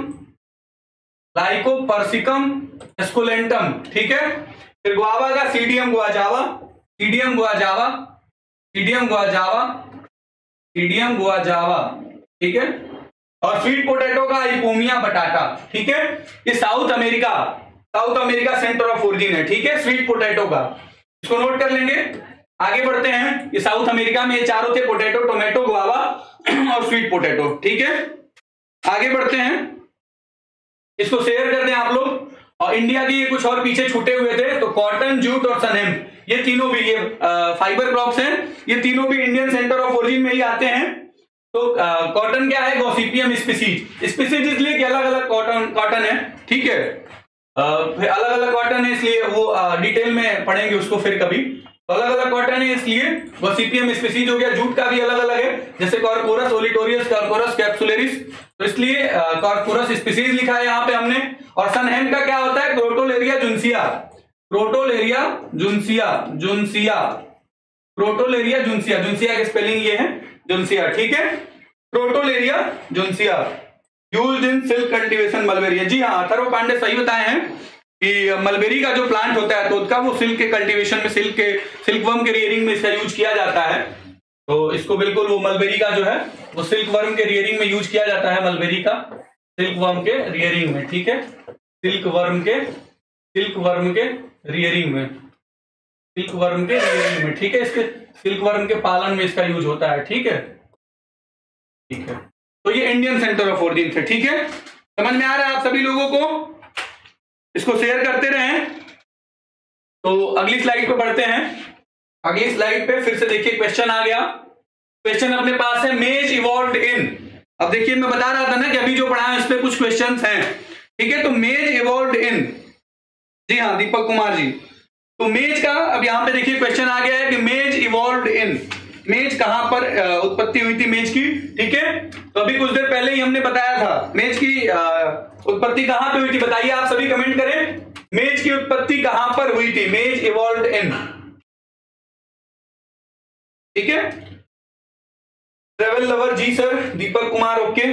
Lycopersicon esculentum, ठीक है। फिर गुआवा का सीडियम गुआजावा, सीडियम गुआजावा, सीडियम गुआजावा, सीडियम गुआजावा, ठीक है। और स्वीट पोटैटो का इपोमिया बटाटा, ठीक है। ये South America, South America centre of origin है, ठीक है, स्वीट पोटैटो का, इसको नोट कर लेंगे। आगे बढ़ते हैं, ये साउथ अमेरिका में ये चारों थे, पोटैटो, टोमेटो, गुआवा और स्वीट पोटैटो, ठीक है। आगे बढ़ते हैं, इसको शेयर कर दें आप लोग। और इंडिया के ये कुछ और पीछे छूटे हुए थे, तो कॉटन, जूट और सनहेम, ये तीनों भी, ये फाइबर क्रॉप्स हैं, ये तीनों भी इंडियन सेंटर ऑफ ओरिजिन में ही आते हैं। तो कॉटन क्या है, गॉसिपियम स्पीसीज, स्पीसीज इसलिए कि अलग अलग कॉटन है, ठीक है, अलग अलग कॉटन है इसलिए वो डिटेल में पढ़ेंगे उसको फिर कभी। तो अलग अलग कॉटन है इसलिए गॉसिपियम स्पीसीज हो गया। जूट का भी अलग अलग है, जैसे कॉर्कोरस ओलिटोरियस, कॉर्कोरस कैप्सुलेरिस, तो इसलिए कॉर्कोरस स्पीसीज लिखा है यहाँ पे हमने। और सनहेम का क्या होता है, क्रोटोलेरिया जुन्सिया, क्रोटोलेरिया जुन्सिया, जुन्सिया, क्रोटोलेरिया जुन्सिया, जुन्सिया की स्पेलिंग ये है जुन्सिया, ठीक है, Crotalaria juncea, used in silk cultivation mulberry. जी हाँ, अथर्व पांडे सही बताए हैं कि मलबेरी का जो प्लांट होता है तो उसका वो सिल्क के कल्टीवेशन में, सिल्क वर्म के रियरिंग में इसका यूज किया जाता है। तो इसको बिल्कुल वो मलबेरी का जो है वो सिल्क वर्म के रियरिंग में यूज किया जाता है, मलबेरी का सिल्क वर्म के रियरिंग में, ठीक है, सिल्क वर्म के रियरिंग में, सिल्क वर्म के रियरिंग में, ठीक है, इसके सिल्क वर्म के पालन में इसका यूज होता है, ठीक है, ठीक है। तो ये इंडियन सेंटर ऑफ ओरिजिन थे, ठीक है, समझ में आ रहा है आप सभी लोगों को, इसको शेयर करते रहें। तो अगली स्लाइड पे बढ़ते हैं, अगली स्लाइड पे फिर से देखिए क्वेश्चन आ गया, क्वेश्चन अपने पास है, मेज इवॉल्व्ड इन। अब देखिए मैं बता रहा था ना कि अभी जो पढ़ा है इस पे कुछ क्वेश्चंस हैं, ठीक है। तो मेज इवॉल्व्ड इन, जी हाँ दीपक कुमार जी, तो मेज का अब यहाँ पे देखिए क्वेश्चन आ गया है कि मेज इवॉल्व्ड इन, मेज कहां पर उत्पत्ति हुई थी मेज की, ठीक है। तो अभी कुछ देर पहले ही हमने बताया था मेज की उत्पत्ति कहां पे हुई थी, बताइए आप सभी कमेंट करें, मेज की उत्पत्ति कहां पर हुई थी, मेज इवॉल्व्ड इन, ठीक है। ट्रेवल लवर जी सर, दीपक कुमार ओके,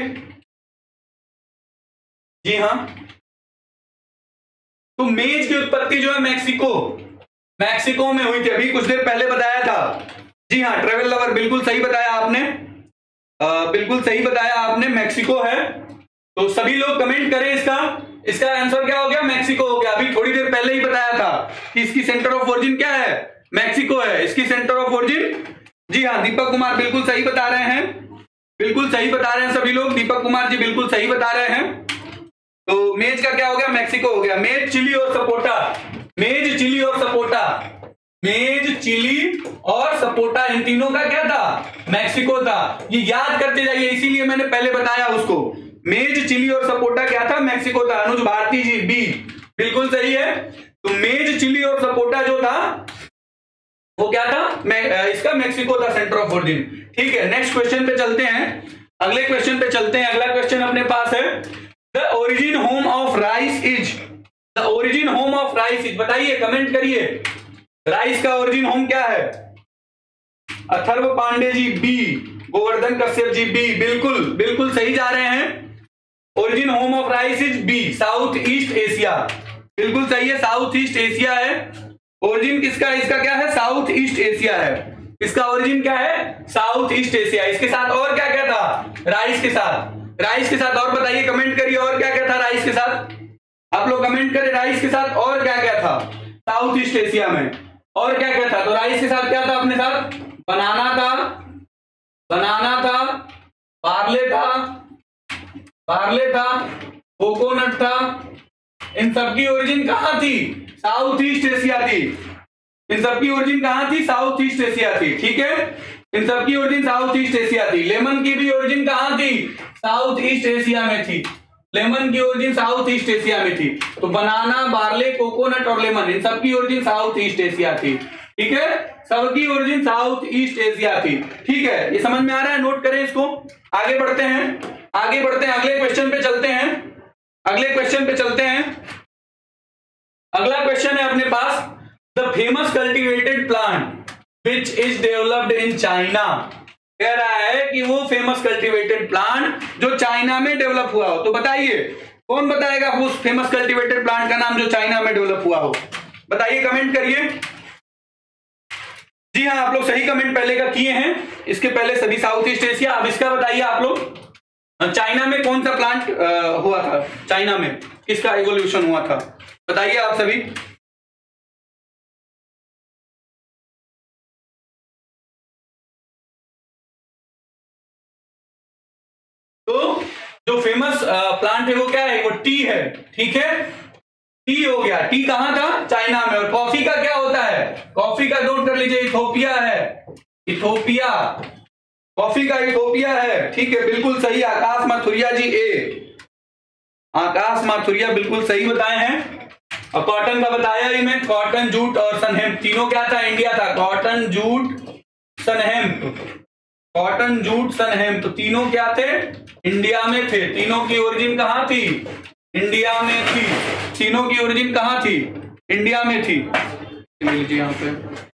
जी हाँ। तो मेज की उत्पत्ति जो है मैक्सिको में हुई थी, अभी कुछ देर पहले बताया था, जी हाँ। ट्रेवल लवर बिल्कुल सही बताया आपने, बिल्कुल सही बताया आपने, मैक्सिको है। तो सभी लोग कमेंट करें, इसका आंसर क्या हो गया, मैक्सिको हो गया। अभी थोड़ी देर पहले ही बताया था कि इसकी सेंटर ऑफ ओरिजिन क्या है, मैक्सिको है इसकी सेंटर ऑफ ओरिजिन, जी हाँ। दीपक कुमार बिल्कुल सही बता रहे हैं, बिल्कुल सही बता रहे हैं सभी लोग, दीपक कुमार जी बिल्कुल सही बता रहे हैं। तो मेज का क्या हो गया, मैक्सिको हो गया। मेज, चिली और सपोटा, मेज, चिली और सपोटा, मेज, चिली और सपोटा, इन तीनों का क्या था, मैक्सिको था। ये याद करते जाइए, इसीलिए मैंने पहले बताया उसको, मेज, चिली और सपोटा क्या था, मैक्सिको था। अनुज भारती जी बी बिल्कुल सही है। तो मेज, चिली और सपोटा जो था वो क्या था, इसका मैक्सिको था सेंटर ऑफ ओरिजिन, ठीक है। नेक्स्ट क्वेश्चन पे चलते हैं, अगले क्वेश्चन पे चलते हैं। अगला क्वेश्चन अपने पास है, the origin home of rice is, the origin home of rice is, बताइए कमेंट करिए, राइस का ओरिजिन होम क्या है। अथर्व पांडे जी बी, गोवर्धन कश्यप जी बी, बिल्कुल बिल्कुल सही जा रहे हैं। Origin home of rice is B, South East Asia, बिल्कुल सही है, साउथ ईस्ट एशिया है। ओरिजिन किसका है? इसका क्या है? साउथ ईस्ट एशिया है। इसका ओरिजिन क्या है? South East Asia. इसके साथ और क्या क्या था? राइस के साथ। राइस के साथ और बताइए, कमेंट करिए और क्या क्या था राइस के साथ। आप लोग कमेंट करें राइस के साथ और क्या क्या था साउथ ईस्ट एशिया में, और क्या क्या था? तो राइस के साथ क्या था अपने साथ? बनाना था, बार्ले था, कोकोनट था। इन सबकी ओरिजिन कहां थी? साउथ ईस्ट एशिया थी। इन सबकी ओरिजिन कहां थी? साउथ ईस्ट एशिया थी। ठीक है, इन सबकी ओरिजिन साउथ ईस्ट एशिया थी। लेमन की भी ओरिजिन कहां थी? साउथ ईस्ट एशिया में थी। लेमन की ओरिजिन साउथ ईस्ट एशिया में थी। तो बनाना, बार्ले, कोकोनट और लेमन, इन सबकी ओरिजिन साउथ ईस्ट एशिया थी। ठीक है, सबकी ओरिजिन साउथ ईस्ट एशिया थी। ठीक है, ये समझ में आ रहा है? नोट करें इसको। आगे बढ़ते हैं, अगले क्वेश्चन पे चलते हैं। अगला क्वेश्चन है अपने पास, the famous cultivated plant which is developed in China. कह रहा है कि वो फेमस कल्टिवेटेड प्लांट जो चाइना में डेवलप हुआ हो। तो बताइए, कौन बताएगा उस फेमस कल्टिवेटेड प्लांट का नाम जो चाइना में डेवलप हुआ हो? बताइए, कमेंट करिए। जी हाँ, आप लोग सही कमेंट पहले का किए हैं। इसके पहले सभी साउथ ईस्ट एशिया। अब इसका बताइए आप लोग, चाइना में कौन सा प्लांट हुआ था? चाइना में किसका इवोल्यूशन हुआ था? बताइए आप सभी। तो जो फेमस प्लांट है वो क्या है? वो टी है। ठीक है, टी हो गया। टी कहां था? चाइना में। और कॉफी का क्या होता है? कॉफी का नोट कर लीजिए, इथोपिया है। इथोपिया, कॉफी का इथोपिया है। ठीक है, बिल्कुल सही। आकाश माथुरिया जी आकाश माथुरिया बिल्कुल सही बताए हैं। और कॉटन का बताया ही मैं, कॉटन, जूट और सनहेम्प तीनों क्या था? इंडिया था। कॉटन, जूट, सनहेम्प तो तीनों क्या थे? इंडिया में थे। तीनों की ओरिजिन कहां थी? इंडिया में थी। तीनों की ओरिजिन कहां थी? इंडिया में थी। यहां पे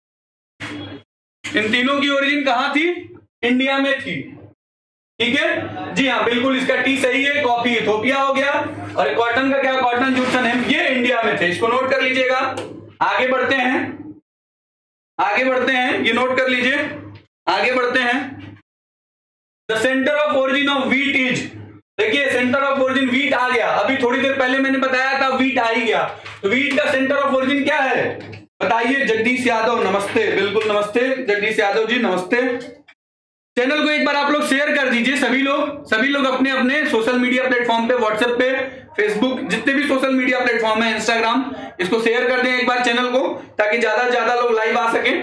इन तीनों की ओरिजिन कहां थी? इंडिया में थी। ठीक है, जी हाँ, बिल्कुल इसका टी सही है। कॉफी इथोपिया हो गया, और कॉटन का क्या? कॉटन, जूट, सनहेम्प ये इंडिया में थे। इसको नोट कर लीजिएगा। आगे बढ़ते हैं, ये नोट कर लीजिए। आगे बढ़ते हैं। The centre of origin of wheat is, देखिए सेंटर ऑफ ओरिजिन व्हीट आ गया। अभी थोड़ी देर पहले मैंने बताया था व्हीट आ ही गया। तो व्हीट का सेंटर ऑफ ओरिजिन क्या है? बताइए। जगदीश यादव नमस्ते, बिल्कुल नमस्ते जगदीश यादव जी, नमस्ते। चैनल को एक बार आप लोग शेयर कर दीजिए। सभी लोग अपने अपने सोशल मीडिया प्लेटफॉर्म पे, व्हाट्सएप पे, फेसबुक, जितने भी सोशल मीडिया प्लेटफॉर्म है, इंस्टाग्राम, इसको शेयर कर दें एक बार चैनल को, ताकि ज्यादा से ज्यादा लोग लाइव आ सके।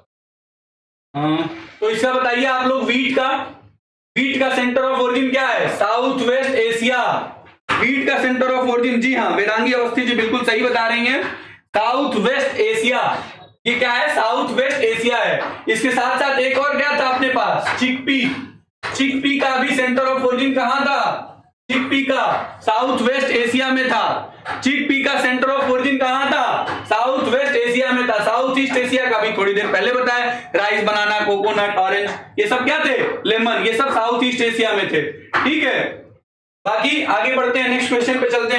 तो इसका बताइए आप लोग, व्हीट का सेंटर ऑफ ओरिजिन क्या है? South West Asia. व्हीट का सेंटर ऑफ ओरिजिन, जी हाँ, वेदांगी अवस्थी जी बिल्कुल सही बता रही हैं, साउथ वेस्ट एशिया। ये क्या है? साउथ वेस्ट एशिया है। इसके साथ साथ एक और क्या था अपने पास? चिकपी का भी सेंटर ऑफ ओरिजिन कहां था? चिकपी का साउथ वेस्ट एशिया में था। चिकपी का सेंटर ऑफ ओरिजिन कहां था? साउथ वेस्ट एशिया में था। साउथ ईस्ट एशिया का भी थोड़ी देर पहले बताया। राइस, बनाना, कोकोनट, ऑरेंज, ये सब क्या थे? लेमन, ये सब साउथ ईस्ट एशिया में थे। ठीक है, बाकी आगे बढ़ते हैं, नेक्स्ट क्वेश्चन पे चलते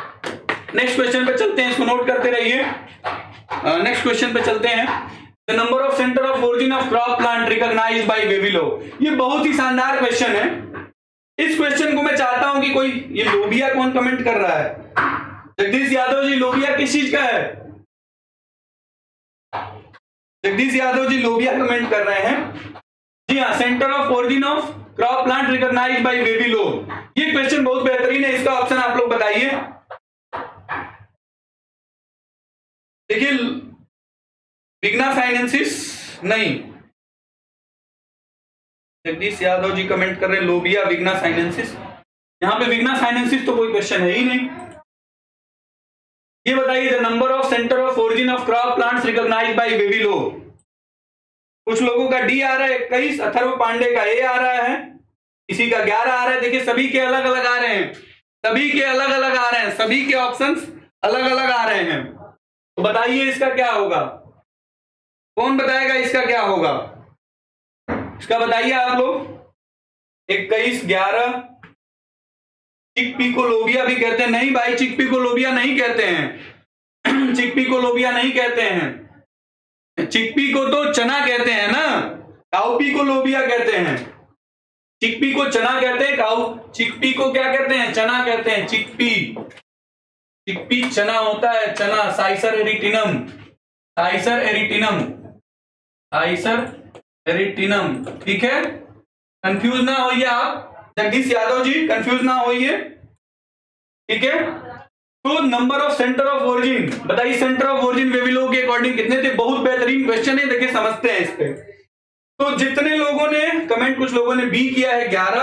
हैं। इसको नोट करते रहिए। नेक्स्ट क्वेश्चन पे चलते हैं। The number of centre of origin of crop plant recognised by Vavilov. ये बहुत ही शानदार क्वेश्चन है। इस क्वेश्चन को मैं चाहता हूं कि कोई, ये लोबिया कौन कमेंट कर रहा है? जगदीश यादव जी, लोबिया किस चीज का है? जगदीश यादव जी लोबिया कमेंट कर रहे हैं। जी हाँ, centre of origin of crop plant recognised by Vavilov. ये क्वेश्चन बहुत बेहतरीन है। इसका ऑप्शन आप लोग बताइए। देखिए, विग्ना साइनेंसिस नहीं, जगदीश यादव जी कमेंट कर रहे हैं लोबिया, विग्ना साइनेंसिस। यहां पे विग्ना साइनेंसिस तो कोई क्वेश्चन है ही नहीं। ये बताइए, the number of centre of origin of crop plants recognised by Vavilov. कुछ लोगों का डी आ रहा है 21, अथर्व पांडे का ए आ रहा है, किसी का 11 आ रहा है। देखिए, सभी के अलग अलग आ रहे हैं, सभी के ऑप्शंस अलग अलग आ रहे हैं। तो बताइए इसका क्या होगा? कौन बताएगा इसका क्या होगा? इसका बताइए आप लोग। 21, 11। चिकपी को लोबिया भी कहते हैं। नहीं भाई, चिकपी को लोबिया नहीं कहते हैं। चिकपी को लोबिया नहीं कहते हैं। चिकपी को तो चना कहते हैं ना, काउपी को लोबिया कहते हैं। चिकपी को चना कहते हैं, चिकपी को क्या कहते हैं, चना कहते हैं। चिकपी चना होता है, चना। Cicer arietinum, Cicer arietinum, Cicer arietinum. ठीक है, कंफ्यूज ना होइए आप, जगदीश यादव जी कंफ्यूज ना होइए। ठीक है, तो number of centre of origin बताइए, सेंटर ऑफ ओरिजिन वेविलोग के अकॉर्डिंग कितने थे? बहुत बेहतरीन क्वेश्चन है, देखिए समझते हैं इस पे। तो जितने लोगों ने कमेंट, कुछ लोगों ने बी किया है 11,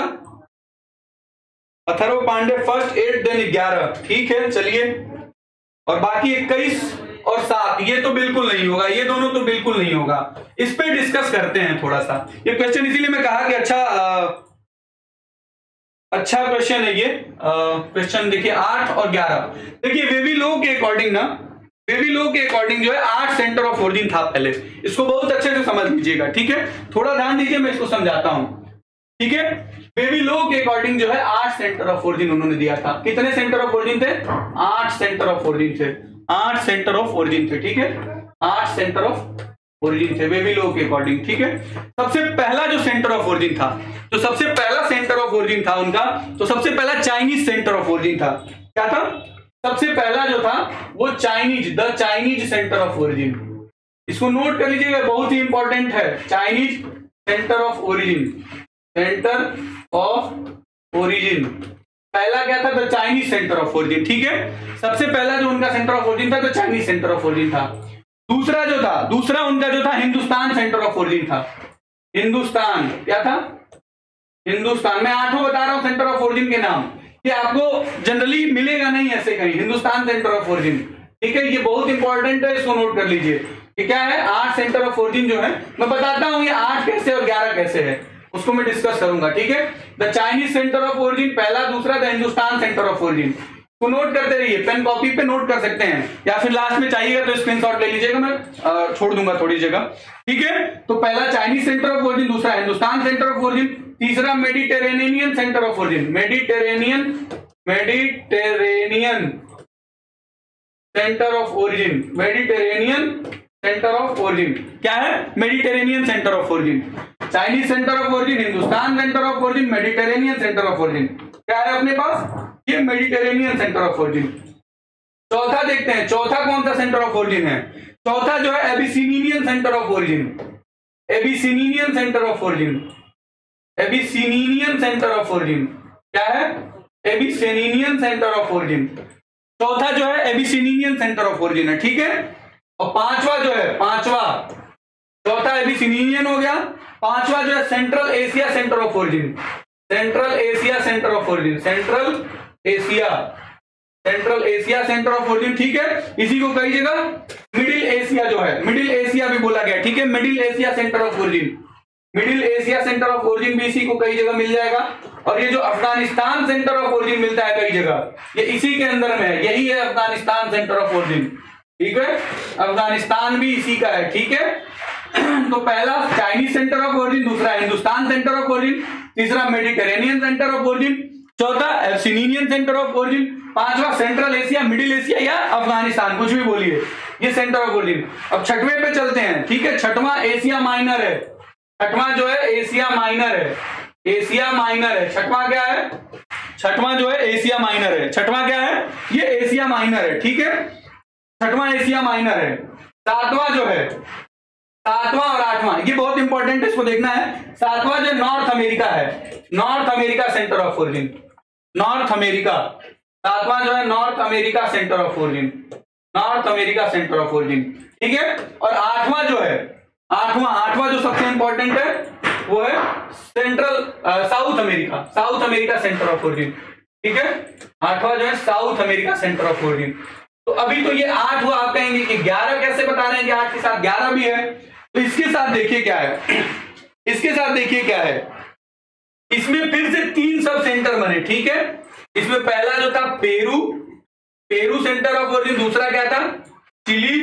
अथर्व पांडे फर्स्ट 8 देन 11। ठीक है, चलिए, और बाकी 21 और 7 ये तो बिल्कुल नहीं होगा, ये दोनों तो बिल्कुल नहीं होगा। इस पे डिस्कस करते हैं थोड़ा सा, ये क्वेश्चन इसीलिए मैं कहा कि अच्छा क्वेश्चन है ये क्वेश्चन। देखिए 8 और 11, देखिए वेविलोग के अकॉर्डिंग ना, वेविलोग के अकॉर्डिंग जो है 8 सेंटर ऑफ ओरिजिन था पहले। इसको बहुत अच्छे से समझ लीजिएगा। ठीक है, थोड़ा ध्यान दीजिए, मैं इसको समझाता हूं। ठीक है, वेविलोग के अकॉर्डिंग जो है 8 सेंटर ऑफ ओरिजिन उन्होंने दिया था। कितने सेंटर ऑफ ओरिजिन थे? 8 सेंटर ऑफ ओरिजिन थे, 8 सेंटर ऑफ ओरिजिन थे। ठीक है, 8 सेंटर ऑफ ओरिजिन थे वेविलोग के अकॉर्डिंग। ठीक है, सबसे पहला जो सेंटर ऑफ ओरिजिन था, जो सबसे पहला सेंटर ऑफ ओरिजिन था उनका, तो सबसे पहला चाइनीज सेंटर ऑफ ओरिजिन था। क्या था? सबसे पहला जो था वो Chinese, the Chinese centre of origin. इसको नोट कर लीजिएगा, बहुत ही इंपॉर्टेंट है। Chinese centre of origin, centre of origin पहला क्या था? The Chinese centre of origin. ठीक है, सबसे पहला जो उनका सेंटर ऑफ ओरिजिन था तो चाइनीज सेंटर ऑफ ओरिजिन था। दूसरा जो था, दूसरा उनका जो था हिंदुस्तान सेंटर ऑफ ओरिजिन था। हिंदुस्तान क्या था? हिंदुस्तान। मैं 8 बता रहा हूं सेंटर ऑफ ओरिजिन के नाम, कि आपको जनरली मिलेगा नहीं ऐसे कहीं। Hindustan centre of origin. ठीक है, ये बहुत इंपॉर्टेंट है, इसको नोट कर लीजिए कि क्या है। 8 सेंटर ऑफ ओरिजिन जो है, मैं बताता हूं ये 8 कैसे और 11 कैसे है, उसको मैं डिस्कस करूंगा। ठीक है, the Chinese centre of origin पहला, दूसरा the Hindustan centre of origin. तो नोट करते रहिए, पेन कॉपी पे नोट कर सकते हैं, या फिर लास्ट में चाहिएगा तो स्क्रीनशॉट ले लीजिएगा, मैं छोड़ दूंगा थोड़ी जगह। ठीक है, तो पहला चाइनीज सेंटर ऑफ ओरिजिन, दूसरा हिंदुस्तान सेंटर ऑफ ओरिजिन, तीसरा Mediterranean centre of origin, Mediterranean centre of origin, Mediterranean centre of origin. क्या है? Mediterranean centre of origin. Chinese centre of origin, Hindustan centre of origin, Mediterranean centre of origin. क्या है अपने पास? ये Mediterranean centre of origin. चौथा देखते हैं, चौथा कौन सा सेंटर ऑफ ओरिजिन है? चौथा जो है Abyssinian centre of origin, Abyssinian centre of origin, Abyssinian centre of origin. क्या है? Abyssinian centre of origin. चौथा जो है एबिसिनियन सेंटर ऑफ ओरिजिन है। ठीक है, और पांचवा जो है, पांचवा, चौथा एबिसिनियन हो गया, पांचवा जो है Central Asia centre of origin, Central Asia centre of origin, Central Asia, Central Asia centre of origin. ठीक है, इसी को कई जगह मिडिल एशिया जो है, मिडिल एशिया भी बोला गया। ठीक है, Middle Asia centre of origin, Middle Asia centre of origin भी इसी को कई जगह मिल जाएगा। और ये जो अफगानिस्तान सेंटर ऑफ ओरिजिन मिलता है कई जगह, ये इसी के अंदर में है, यही है अफगानिस्तान सेंटर ऑफ ओरिजिन। ठीक है, अफगानिस्तान भी इसी का है। ठीक है, तो पहला चाइनीज सेंटर ऑफ ओरिजिन, दूसरा हिंदुस्तान सेंटर ऑफ ओरिजिन, तीसरा मेडिटेरेनियन सेंटर ऑफ ओरिजिन, चौथा एब्सिनियन सेंटर ऑफ ओरिजिन, पांचवा सेंट्रल एशिया, मिडिल एशिया या अफगानिस्तान, कुछ भी बोलिए, ये सेंटर ऑफ ओरिजिन। अब छठवें पे चलते हैं। ठीक है, छठवां एशिया माइनर है, छठवां जो है एशिया माइनर है, एशिया माइनर है। छठवां क्या है? छठवां जो है एशिया माइनर है। छठवां क्या है? ये एशिया माइनर है। ठीक है, छठवां एशिया माइनर है। सातवां जो है, सातवां और आठवां, ये बहुत इंपॉर्टेंट है, इसको देखना है। सातवां जो नॉर्थ अमेरिका है, North America centre of origin, North America. सातवां जो है North America centre of origin, North America centre of origin. ठीक है, और आठवां जो है, आठवां जो सबसे इंपॉर्टेंट है वो है central South America, South America centre of origin. ठीक है, आठवां जो है South America centre of origin. तो अभी तो ये 8 हुआ, आप कहेंगे कि 11 कैसे बता रहे हैं कि 8 के साथ 11 भी है? तो इसके साथ देखिए क्या है, इसके साथ देखिए क्या है, इसमें फिर से 3 सब सेंटर बने। ठीक है, इसमें पहला जो था Peru, Peru centre of origin, दूसरा क्या था? Chile,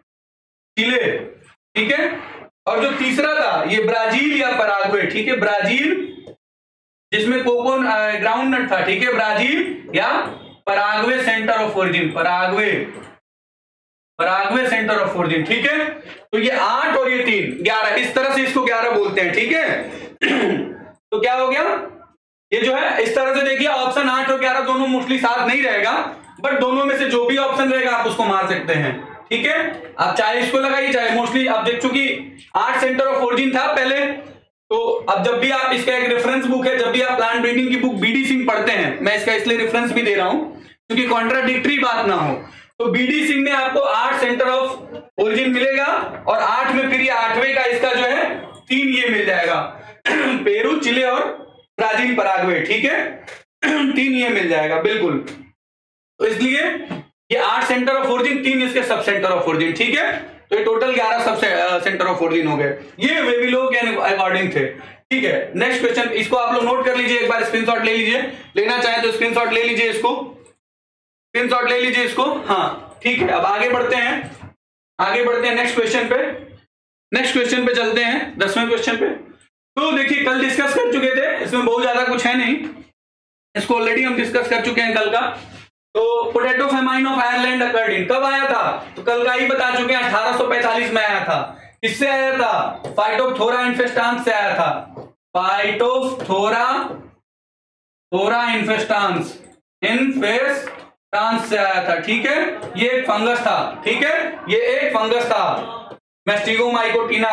Chile. ठीक है, और जो तीसरा था ये ब्राजील या पराग्वे। ठीक है, ब्राजील जिसमें कोको ग्राउंड नट था। ठीक है, ब्राजील या Paraguay centre of origin, Paraguay Paraguay centre of origin, ठीक है। तो ये 8 और ये 3, 11, इस तरह से इसको 11 बोलते हैं, ठीक है। तो क्या हो गया, ये जो है इस तरह से देखिए, ऑप्शन 8 और 11 दोनों मोस्टली साथ नहीं रहेगा, बट दोनों में से जो भी ऑप्शन रहेगा आप उसको मार सकते हैं, ठीक है। आप चाहे इसको लगाइए चाहे मोस्टली, आप देख चुकी 8 सेंटर ऑफ ओरिजिन था पहले, तो अब जब भी आप, इसका एक रेफरेंस बुक है, जब भी आप प्लांट ब्रीडिंग की बुक बीडी सिंह पढ़ते हैं, मैं इसका इसलिए रेफरेंस भी दे रहा हूं क्योंकि कॉन्ट्राडिक्टरी बात ना हो, तो बीडी सिंह में आपको 8 सेंटर ऑफ ओरिजिन मिलेगा और 8 में फिर ये 8वें का इसका जो है 3 ये मिल जाएगा, पेरू, चिले और ब्राजील पराग्वे, ठीक है। 3 ये मिल जाएगा बिल्कुल। तो इसलिए ये 8 सेंटर ऑफ ओरिजिन, 3 इसके सब सेंटर ऑफ ओरिजिन, ठीक है। तो ये total 11 sub centre of origin हो गए, ये वेविलो के अकॉर्डिंग थे, ठीक है। नेक्स्ट क्वेश्चन, इसको आप लोग नोट कर लीजिए, एक बार स्क्रीनशॉट ले लीजिए, लेना चाहे तो स्क्रीनशॉट ले लीजिए, इसको स्क्रीनशॉट ले लीजिए इसको, हाँ ठीक है। अब आगे बढ़ते हैं, नेक्स्ट क्वेश्चन पे चलते हैं, 10वें क्वेश्चन पे। तो देखिए कल डिस्कस कर चुके थे, इसमें बहुत ज्यादा कुछ है नहीं, इसको ऑलरेडी हम डिस्कस कर चुके हैं कल का। तो potato famine of Ireland occurred in, कब आया था, तो कल का ही बता चुके हैं, 1845 में आया था। किससे आया था, फाइटोप्थोरा इन्फेस्टांस से आया था, फाइटोप्थोरा इन्फेस्टांस से आया था, ठीक है। ये एक फंगस था, ठीक है, ये एक फंगस था मेस्टिगोमाइकोटिना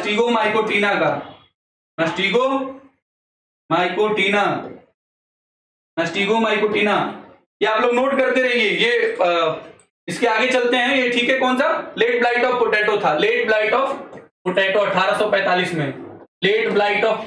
ये आप लोग नोट करते रहिए। ये इसके आगे चलते हैं, ये ठीक है, कौन सा, late blight of potato late, blight blight of पोटैटो 1845 में, late blight of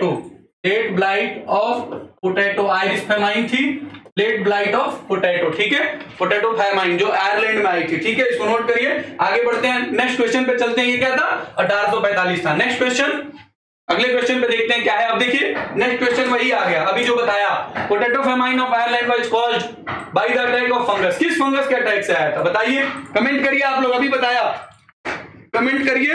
potato Irish famine थी, लेट ब्लाइट ऑफ पोटैटो, ठीक है, पोटैटो फेमाइन जो आयरलैंड में आई थी, ठीक है, इसको नोट करिए। आगे बढ़ते हैं, नेक्स्ट क्वेश्चन पे चलते हैं, ये क्या था, 1845 था। नेक्स्ट क्वेश्चन, अगले क्वेश्चन पे देखते हैं क्या है। अब देखिए नेक्स्ट क्वेश्चन वही आ गया, अभी जो बताया, potato famine of Ireland was called by the attack of fungus, किस फंगस के अटैक से आया था, बताइए, कमेंट करिए आप लोग, अभी बताया, कमेंट करिए,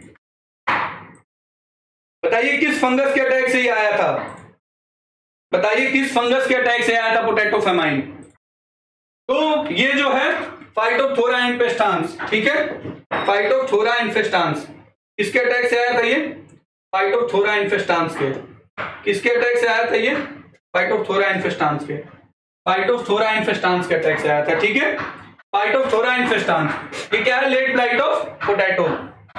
बताइए किस फंगस के अटैक से ये आया था, बताइए किस फंगस के अटैक से आया था पोटैटो फेमाइन। तो ये जो है फाइटोप्थोरा इन्फेस्टांस, ठीक है, फाइटोप्थोरा इन्फेस्टांस किसके अटैक से आया था, ये फाइटोप्थोरा इन्फेस्टांस के, किसके अटैक से आया था, ये फाइटोप्थोरा इन्फेस्टांस के अटैक से आया था, ठीक है। फाइटोप्थोरा इन्फेस्टांस, ये क्या है, late blight of potato,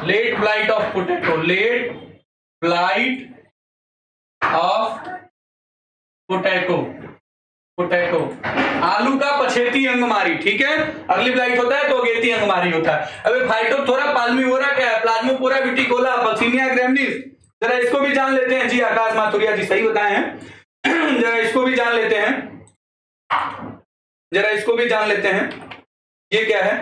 potato आलू का पछेती अंगमारी, ठीक है, अर्ली ब्लाइट होता है तो अगेती अंगमारी होता है। अबे फाइटोप्थोरा पाल्मिवोरा क्या है, प्लाज्मोपोरा विटिकोला, पक्सिनिया ग्रैमिनीज, जरा इसको भी जान लेते हैं जी, आकाश माथुरिया जी सही बताए हैं। जरा इसको भी जान लेते हैं, ये क्या है,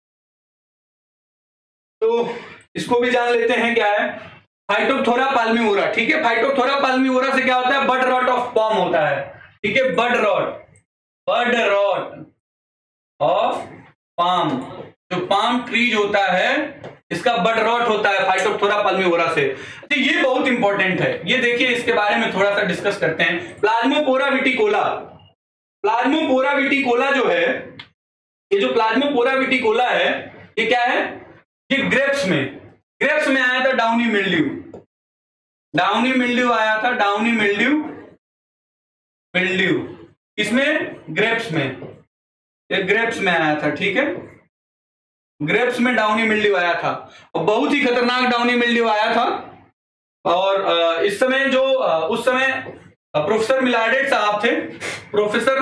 तो इसको भी जान लेते हैं क्या है, फाइटोप्थोरा पाल्मिवोरा, ठीक है। फाइटोप्थोरा पाल्मिवोरा से क्या होता है, बड रॉट ऑफ पाम होता है, ठीक है, बड रॉट ऑफ पाम, जो पाम ट्रीज होता है इसका बड रॉट होता है फाइटोप्थोरा पाल्मिवोरा से। तो ये बहुत इंपॉर्टेंट है, ये देखिए इसके बारे में थोड़ा सा डिस्कस करते हैं। प्लाज्मोपोरा विटिकोला जो है, ये जो प्लाज्मोपोरा विटिकोला है, ये क्या है, ये ग्रेप्स में आया था डाउनी मिल्ड्यू आया था, डाउनी मिल्ड्यू इसमें ग्रेप्स में आया था, ठीक है, ग्रेप्स में डाउनी मिल्ड्यू आया था और बहुत ही खतरनाक डाउनी मिल्ड्यू आया था। और इस समय जो उस समय प्रोफेसर मिलार्डेट साहब थे, प्रोफेसर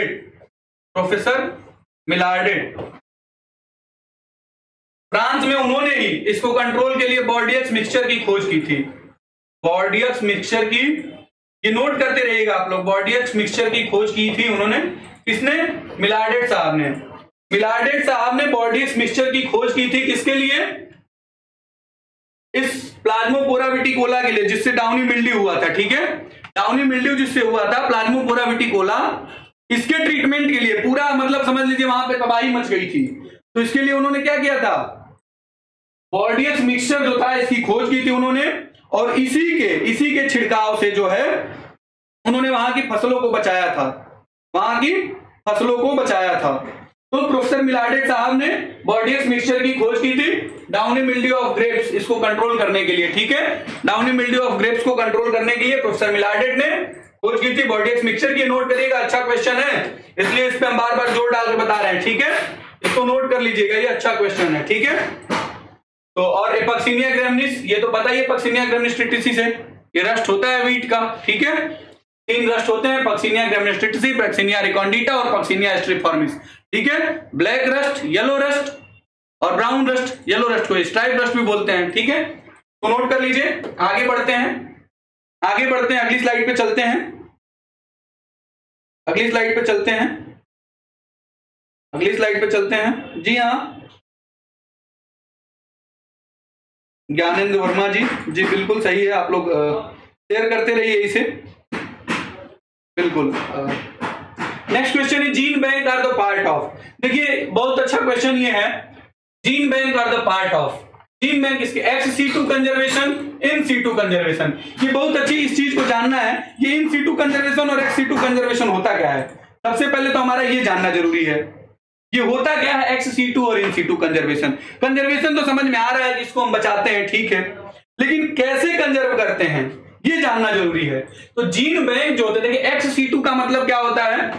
मिलार्डेट फ्रांस में, उन्होंने ही इसको कंट्रोल के लिए बॉर्डियक्स मिक्सचर की खोज की थी, बॉर्डियक्स मिक्सचर की, ये नोट करते रहिएगा आप लोग, बॉर्डियक्स मिक्सचर की खोज की थी उन्होंने, किसने, मिलार्डेट साहब ने बॉर्डियक्स मिक्सचर की खोज की थी, किसके लिए, इस प्लाज्मोपोरा विटिकोला के लिए जिससे डाउनी मिल्ड्यू हुआ था, ठीक है, डाउनी मिल्ड्यू जिससे हुआ था प्लाज्मोपोरा विटिकोला, इसके ट्रीटमेंट के लिए पूरा मतलब समझ लीजिए वहां पे तबाही मच गई थी। तो इसके लिए उन्होंने क्या किया था, बॉर्डियक्स मिक्सचर जो था इसकी खोज की थी उन्होंने, और इसी के छिड़काव से जो है उन्होंने वहां की फसलों को बचाया था, तो प्रोफेसर मिलार्डेट साहब ने बॉर्डियस मिक्सचर की खोज की थी डाउनी मिल्ड्यू ऑफ ग्रेप्स इसको कंट्रोल करने के लिए, ठीक है, डाउनी मिल्ड्यू ऑफ ग्रेप्स को कंट्रोल करने के लिए प्रोफेसर मिलार्डेट ने खोज की थी बॉर्डियस मिक्सचर की। नोट करिएगा, अच्छा क्वेश्चन है इसलिए इस पे हम बार बार जोर डाल के बता रहे हैं, ठीक है, इसको नोट कर लीजिएगा, ये अच्छा क्वेश्चन है, ठीक है। तो और एपक्सिनिया ग्रेमिनिस, ये तो पता ही है एपक्सिनिया ग्रेमिनिस ट्रिटिसिस है, ये रस्ट होता है वीट का, ठीक है, 3 रस्ट होते हैं, Puccinia graminis tritici, Puccinia recondita और पक्सिनिया स्ट्रिपफॉर्मिस, ठीक है। ब्लैक रस्ट, येलो रस्ट और ब्राउन रस्ट, येलो रस्ट को स्ट्राइप रस्ट भी बोलते हैं, ठीक है, तो नोट कर लीजिए। आगे बढ़ते हैं, अगली स्लाइड पे चलते हैं, अगली स्लाइड पे चलते हैं, जी हाँ, ज्ञानेंद्र वर्मा जी बिल्कुल सही है, आप लोग शेयर करते रहिए इसे, बिल्कुल। नेक्स्ट क्वेश्चन है gene bank are the part of, देखिए बहुत अच्छा क्वेश्चन ये है, gene bank are the part of, gene bank इसके ex situ conservation, in situ conservation, ये बहुत अच्छी इस चीज को जानना है, ये इन सीटू कंजर्वेशन और एक्स सीटू कंजर्वेशन होता क्या है। सबसे पहले तो हमारा ये जानना जरूरी है, ये होता क्या है एक्स सीटू और इन सीटू कंजर्वेशन। कंजर्वेशन तो समझ में आ रहा है कि इसको हम बचाते हैं, ठीक है, लेकिन कैसे कंजर्व करते हैं ये जानना जरूरी है। तो जीन बैंक जो होते हैं, देखिए एक्स सीटू का मतलब क्या होता है,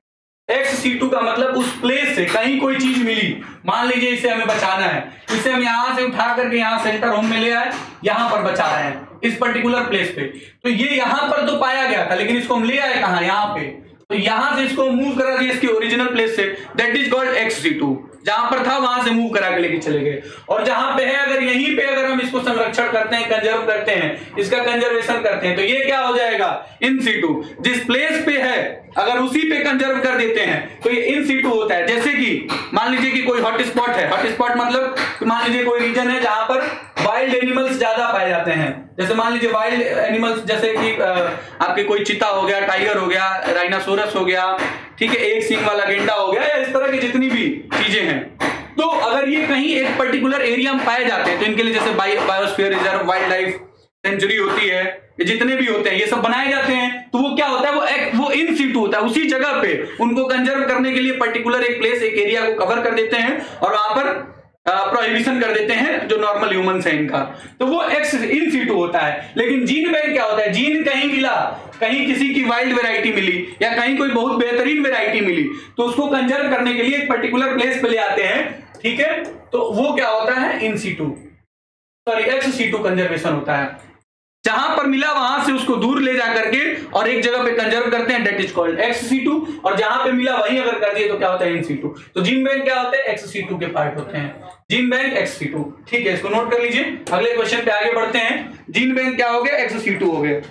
एक्स सीटू का मतलब उस प्लेस से कहीं कोई चीज मिली, मान लीजिए इसे हमें बचाना है, इसे हम यहां से उठा करके यहां सेंटर होम में ले आए, यहां पर बचा रहे हैं इस पर्टिकुलर प्लेस पे, तो ये यहां पर तो पाया गया था, लेकिन इसको हम ले आए कहां, यहां पे, तो यहां से इसको मूव करा दिया इसकी ओरिजिनल प्लेस से, that is called ex situ, जहां पर था वहां से मूव करा के लेके चले गए। और जहां पे है अगर यहीं पे अगर हम इसको संरक्षण करते हैं, कंजर्व करते हैं, इसका कंजर्वेशन करते हैं, तो ये क्या हो जाएगा इन सीटू। जिस प्लेस पे है अगर उसी पे कंजर्व कर देते हैं तो ये इन सीटू होता है। जैसे कि मान लीजिए कि कोई हॉट स्पॉट है, हॉट स्पॉट मतलब मान लीजिए कोई रीजन है जहां पर वाइल्ड एनिमल्स ज्यादा पाए जाते हैं, जैसे मान लीजिए वाइल्ड एनिमल्स जैसे कि आपके कोई चीता हो गया, टाइगर हो गया, राइनासोरस हो गया, ठीक है, एक सींग वाला गेंडा हो गया, या इस तरह की जितनी भी चीजें हैं, तो अगर ये कहीं एक पर्टिकुलर एरिया में पाए जाते हैं तो इनके लिए जैसे biosphere reserve, wildlife sanctuary होती है, ये जितने भी होते हैं ये सब बनाए जाते हैं, तो वो क्या होता है, वो इन सीटू होता है, उसी जगह पे उनको कंजर्व करने के लिए पर्टिकुलर एक प्लेस, एक एरिया को कवर कर देते हैं और वहां पर प्रोहिबिशन कर देते हैं जो नॉर्मल ह्यूमंस है इनका, तो वो एक्स इन सीटू होता है। लेकिन जीन बैंक क्या होता है, जीन कहीं मिला, कहीं किसी की वाइल्ड वेराइटी मिली या कहीं कोई बहुत बेहतरीन वेराइटी मिली, तो उसको कंजर्व करने के लिए एक पर्टिकुलर प्लेस पे ले आते हैं, ठीक है, तो वो क्या होता है in situ, sorry ex situ conservation होता है। जहां पर मिला वहां से उसको दूर ले जा करके और एक जगह पे कंजर्व करते हैं, that is called ex situ, और जहां पे मिला वहीं अगर कर दिए तो क्या होता है इन सीटू। तो जीन बैंक क्या होते हैं, एक्स सीटू के पार्ट होते हैं, जीन बैंक एक्स सीटू, ठीक है, इसको नोट कर लीजिए। अगले क्वेश्चन पे आगे बढ़ते हैं, जीन बैंक क्या हो गया, एक्स सीटू हो गए,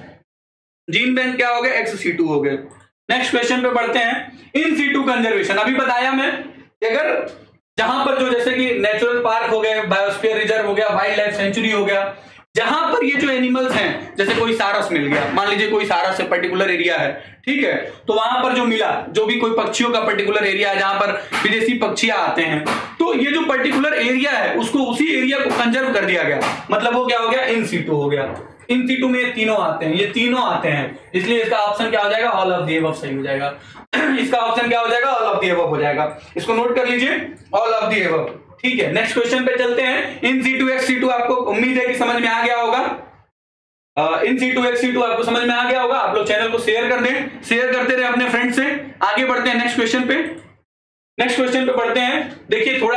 जीन बैंक क्या हो गया, एक्स सीटू हो गए। नेक्स्ट क्वेश्चन पे बढ़ते हैं, इन सीटू कंजर्वेशन। अभी बताया मैं कि अगर जहां पर जो जैसे कि नेचुरल पार्क हो गए, बायोस्फीयर रिजर्व हो गया, वाइल्ड लाइफ सेंचुरी हो गया, जहां पर ये जो एनिमल्स हैं, जैसे कोई सारस मिल गया, मान लीजिए कोई सारस से पर्टिकुलर एरिया है, ठीक है, तो वहां पर जो मिला, जो भी कोई पक्षियों का पर्टिकुलर एरिया है जहां पर विदेशी पक्षियां आते हैं, तो ये जो पर्टिकुलर एरिया है उसको उसी एरिया को कंजर्व कर दिया गया, मतलब वो क्या हो गया इन सीटू हो गया। इन सीटू में ये तीनों आते हैं, ये तीनों आते हैं, इसलिए इसका ऑप्शन क्या हो जाएगा, ऑल ऑफ द अबव सही हो जाएगा। इसका ऑप्शन क्या हो जाएगा, ऑल ऑफ द अबव हो जाएगा, इसको नोट कर लीजिए, ऑल ऑफ द अबव, ठीक है। नेक्स्ट क्वेश्चन पे चलते हैं, इन सीटू एक्स सीटू आपको उम्मीद है कि समझ में आ गया होगा, इन सीटू एक्स सीटू आपको समझ में आ गया होगा। आप लोग चैनल को शेयर कर दें, शेयर करते रहे अपने फ्रेंड से। आगे बढ़ते हैं नेक्स्ट क्वेश्चन पे, नेक्स्ट क्वेश्चन पे बढ़ते हैं, देखिए थोड़ा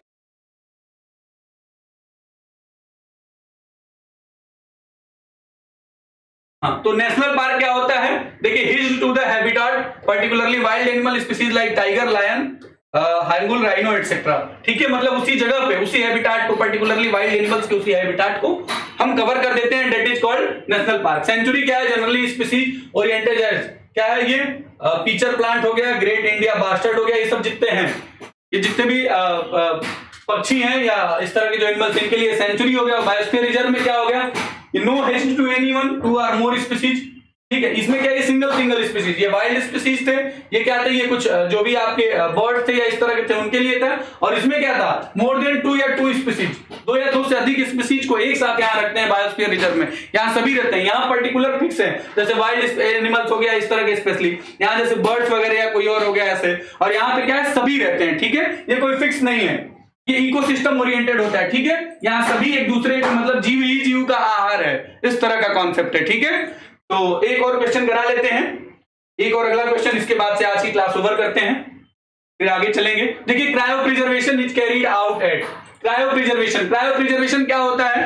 तो नेशनल पार्क क्या होता है, देखिए his to the habitat particularly wild animal species like tiger, lion, hangul, rhino etcetera, ठीक है, मतलब उसी जगह पे उसी हैबिटेट को पर्टिकुलरली वाइल्ड एनिमल्स के उसी हैबिटेट को हम कवर कर देते हैं, that is called national park. Sanctuary क्या है, जनरली स्पीसीज ओरिएंटेड क्या है, ये पीचर प्लांट हो गया, ग्रेट इंडिया बास्टर्ड हो गया, ये सब जितने हैं, ये जितने भी पक्षी हैं या इस तरह के जो एनिमल्स, इनके लिए सेंचुरी हो गया। बायोस्फीयर रिजर्व में क्या हो गया, no haste to anyone, 2 or more species, ठीक है, इसमें क्या है सिंगल स्पीसीज, ये वाइल्ड स्पीसीज थे, ये क्या थे, ये कुछ जो भी आपके बर्ड थे या इस तरह के थे उनके लिए था, और इसमें क्या था मोर देन 2 या 2 स्पीसीज, दो या दो से अधिक स्पीसीज को एक साथ यहाँ रखते हैं बायोस्फीयर रिजर्व में, यहाँ सभी रहते हैं, यहाँ पर्टिकुलर फिक्स है, जैसे वाइल्ड एनिमल्स हो गया इस तरह के स्पेशली, यहाँ जैसे बर्ड्स वगैरह या कोई और हो गया ऐसे, और यहाँ पे क्या है सभी रहते हैं, ठीक है, ये कोई फिक्स नहीं है, ये इकोसिस्टम ओरिएंटेड होता है, ठीक है, यहाँ सभी एक दूसरे के मतलब जीव ही जीव का आहार है, इस तरह का कॉन्सेप्ट है, ठीक है। तो एक और क्वेश्चन करा लेते हैं, एक और अगला क्वेश्चन, इसके बाद से आज की क्लास ओवर करते हैं, फिर आगे चलेंगे। देखिए cryopreservation is carried out at, cryopreservation क्या होता है,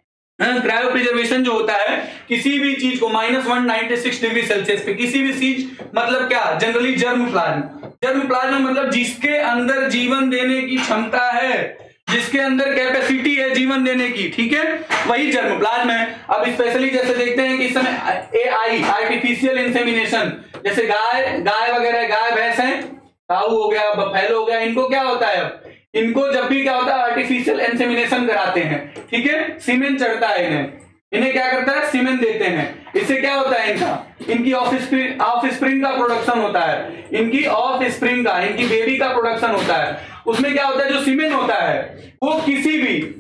क्रायो प्रिजर्वेशन जो होता है किसी भी चीज को -196 डिग्री सेल्सियस पे, किसी भी चीज मतलब क्या, जनरली जर्म प्लाज्म मतलब जिसके अंदर जीवन देने की क्षमता है, जिसके अंदर कैपेसिटी है जीवन देने की, ठीक है, वही जर्म प्लाज्म है। अब स्पेशली जैसे देखते हैं कि इस समय AI आर्टिफिशियल इंसेमिनेशन, जैसे गाय वगैरह, गाय भैंस है, काऊ हो गया, बफेलो हो गया, इनको क्या होता है, इनको जब भी क्या होता है आर्टिफिशियल इंसेमिनेशन कराते हैं, ठीक है, सीमेन चढ़ता है इन्हें क्या करता है, सीमेन देते हैं, इससे क्या होता है इनकी ऑफस्प्रिंग का प्रोडक्शन होता है, इनकी ऑफस्प्रिंग का, इनकी बेबी का प्रोडक्शन होता है, उसमें क्या होता है जो सीमेन होता है वो किसी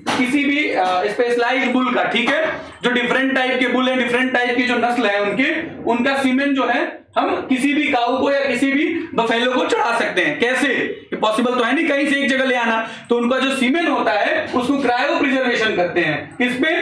भी स्पेशलाइज्ड बुल का, ठीक है, जो डिफरेंट टाइप के बुल है, डिफरेंट टाइप की जो नस्ल है उनका सीमेन जो है हम किसी भी काऊ को या किसी भी बफेलो को चढ़ा सकते हैं। कैसे, ये पॉसिबल तो है नहीं कहीं से एक जगह ले आना, तो उनका जो सीमेन होता है उसको क्रायो प्रिजर्वेशन करते हैं, किस पे,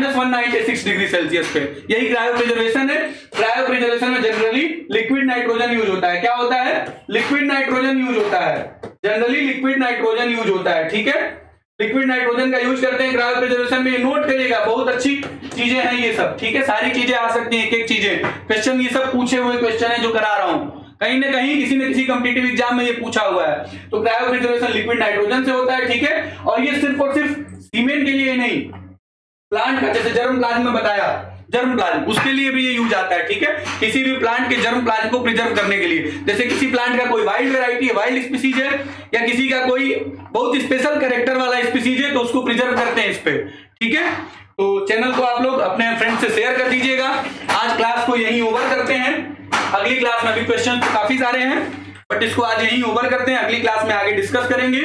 -196 डिग्री सेल्सियस पे, यही क्रायो प्रिजर्वेशन है। क्रायो प्रिजर्वेशन में जनरली लिक्विड नाइट्रोजन यूज होता है, क्या होता है, लिक्विड नाइट्रोजन यूज होता है, जनरली लिक्विड नाइट्रोजन यूज होता है, ठीक है, लिक्विड नाइट्रोजन का यूज करते हैं क्रायो प्रिजर्वेशन में, नोट करिएगा, बहुत अच्छी चीजें हैं ये सब, ठीक है, सारी चीजें आ सकती हैं, एक चीजें, क्वेश्चन ये सब पूछे हुए क्वेश्चन है जो करा रहा हूं, कहीं ना कहीं किसी न किसी कॉम्पिटिटिव एग्जाम में ये पूछा हुआ है। तो क्रायो प्रिजर्वेशन लिक्विड नाइट्रोजन से होता है, ठीक है, और ये सिर्फ और सिर्फ सीमेंट के लिए नहीं, प्लांट का, जैसे जर्म प्लाज्म में बताया, जर्म प्लाज्म उसके लिए भी ये यूज आता है, ठीक है, किसी भी प्लांट के जर्म प्लाज्म को प्रिजर्व करने के लिए, जैसे किसी प्लांट का कोई वाइल्ड वैरायटी है, वाइल्ड स्पीसीज है, या किसी का कोई बहुत स्पेशल कैरेक्टर वाला स्पीसीज है, तो उसको प्रिजर्व करते हैं इस पे, ठीक है। तो चैनल को आप लोग अपने फ्रेंड से शेयर कर दीजिएगा। आज क्लास को यहीं ओवर करते हैं, अगली क्लास में भी क्वेश्चन तो काफी सारे हैं, बट इसको आज यहीं ओवर करते हैं, अगली क्लास में आगे डिस्कस करेंगे,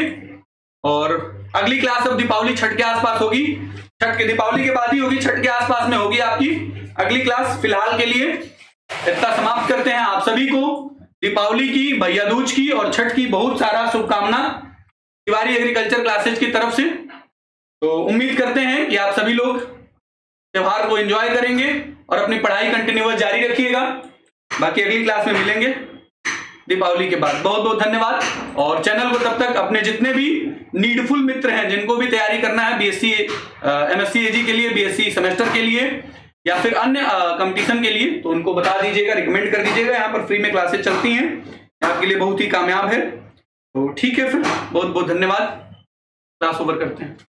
और अगली क्लास अब दीपावली छठ के आसपास होगी, छठ के दीपावली के बाद ही होगी, छठ के आसपास में होगी आपकी अगली क्लास। फिलहाल के लिए इतना समाप्त करते हैं, आप सभी को दीपावली की, भैया दूज की और छठ की बहुत सारा शुभकामना तिवारी एग्रीकल्चर क्लासेज की तरफ से। तो उम्मीद करते हैं कि आप सभी लोग त्योहार को एंजॉय करेंगे और अपनी पढ़ाई कंटिन्यूअस जारी रखिएगा। बाकी अगली क्लास में मिलेंगे दीपावली के बाद। बहुत बहुत धन्यवाद, और चैनल को तब तक अपने जितने भी नीडफुल मित्र हैं जिनको भी तैयारी करना है बीएससी एमएससी एजी के लिए, बीएससी सेमेस्टर के लिए या फिर अन्य कंपटीशन के लिए, तो उनको बता दीजिएगा, रिकमेंड कर दीजिएगा, यहाँ पर फ्री में क्लासेस चलती हैं, आपके लिए बहुत ही कामयाब है। तो ठीक है, फिर बहुत बहुत धन्यवाद, क्लास ओवर करते हैं।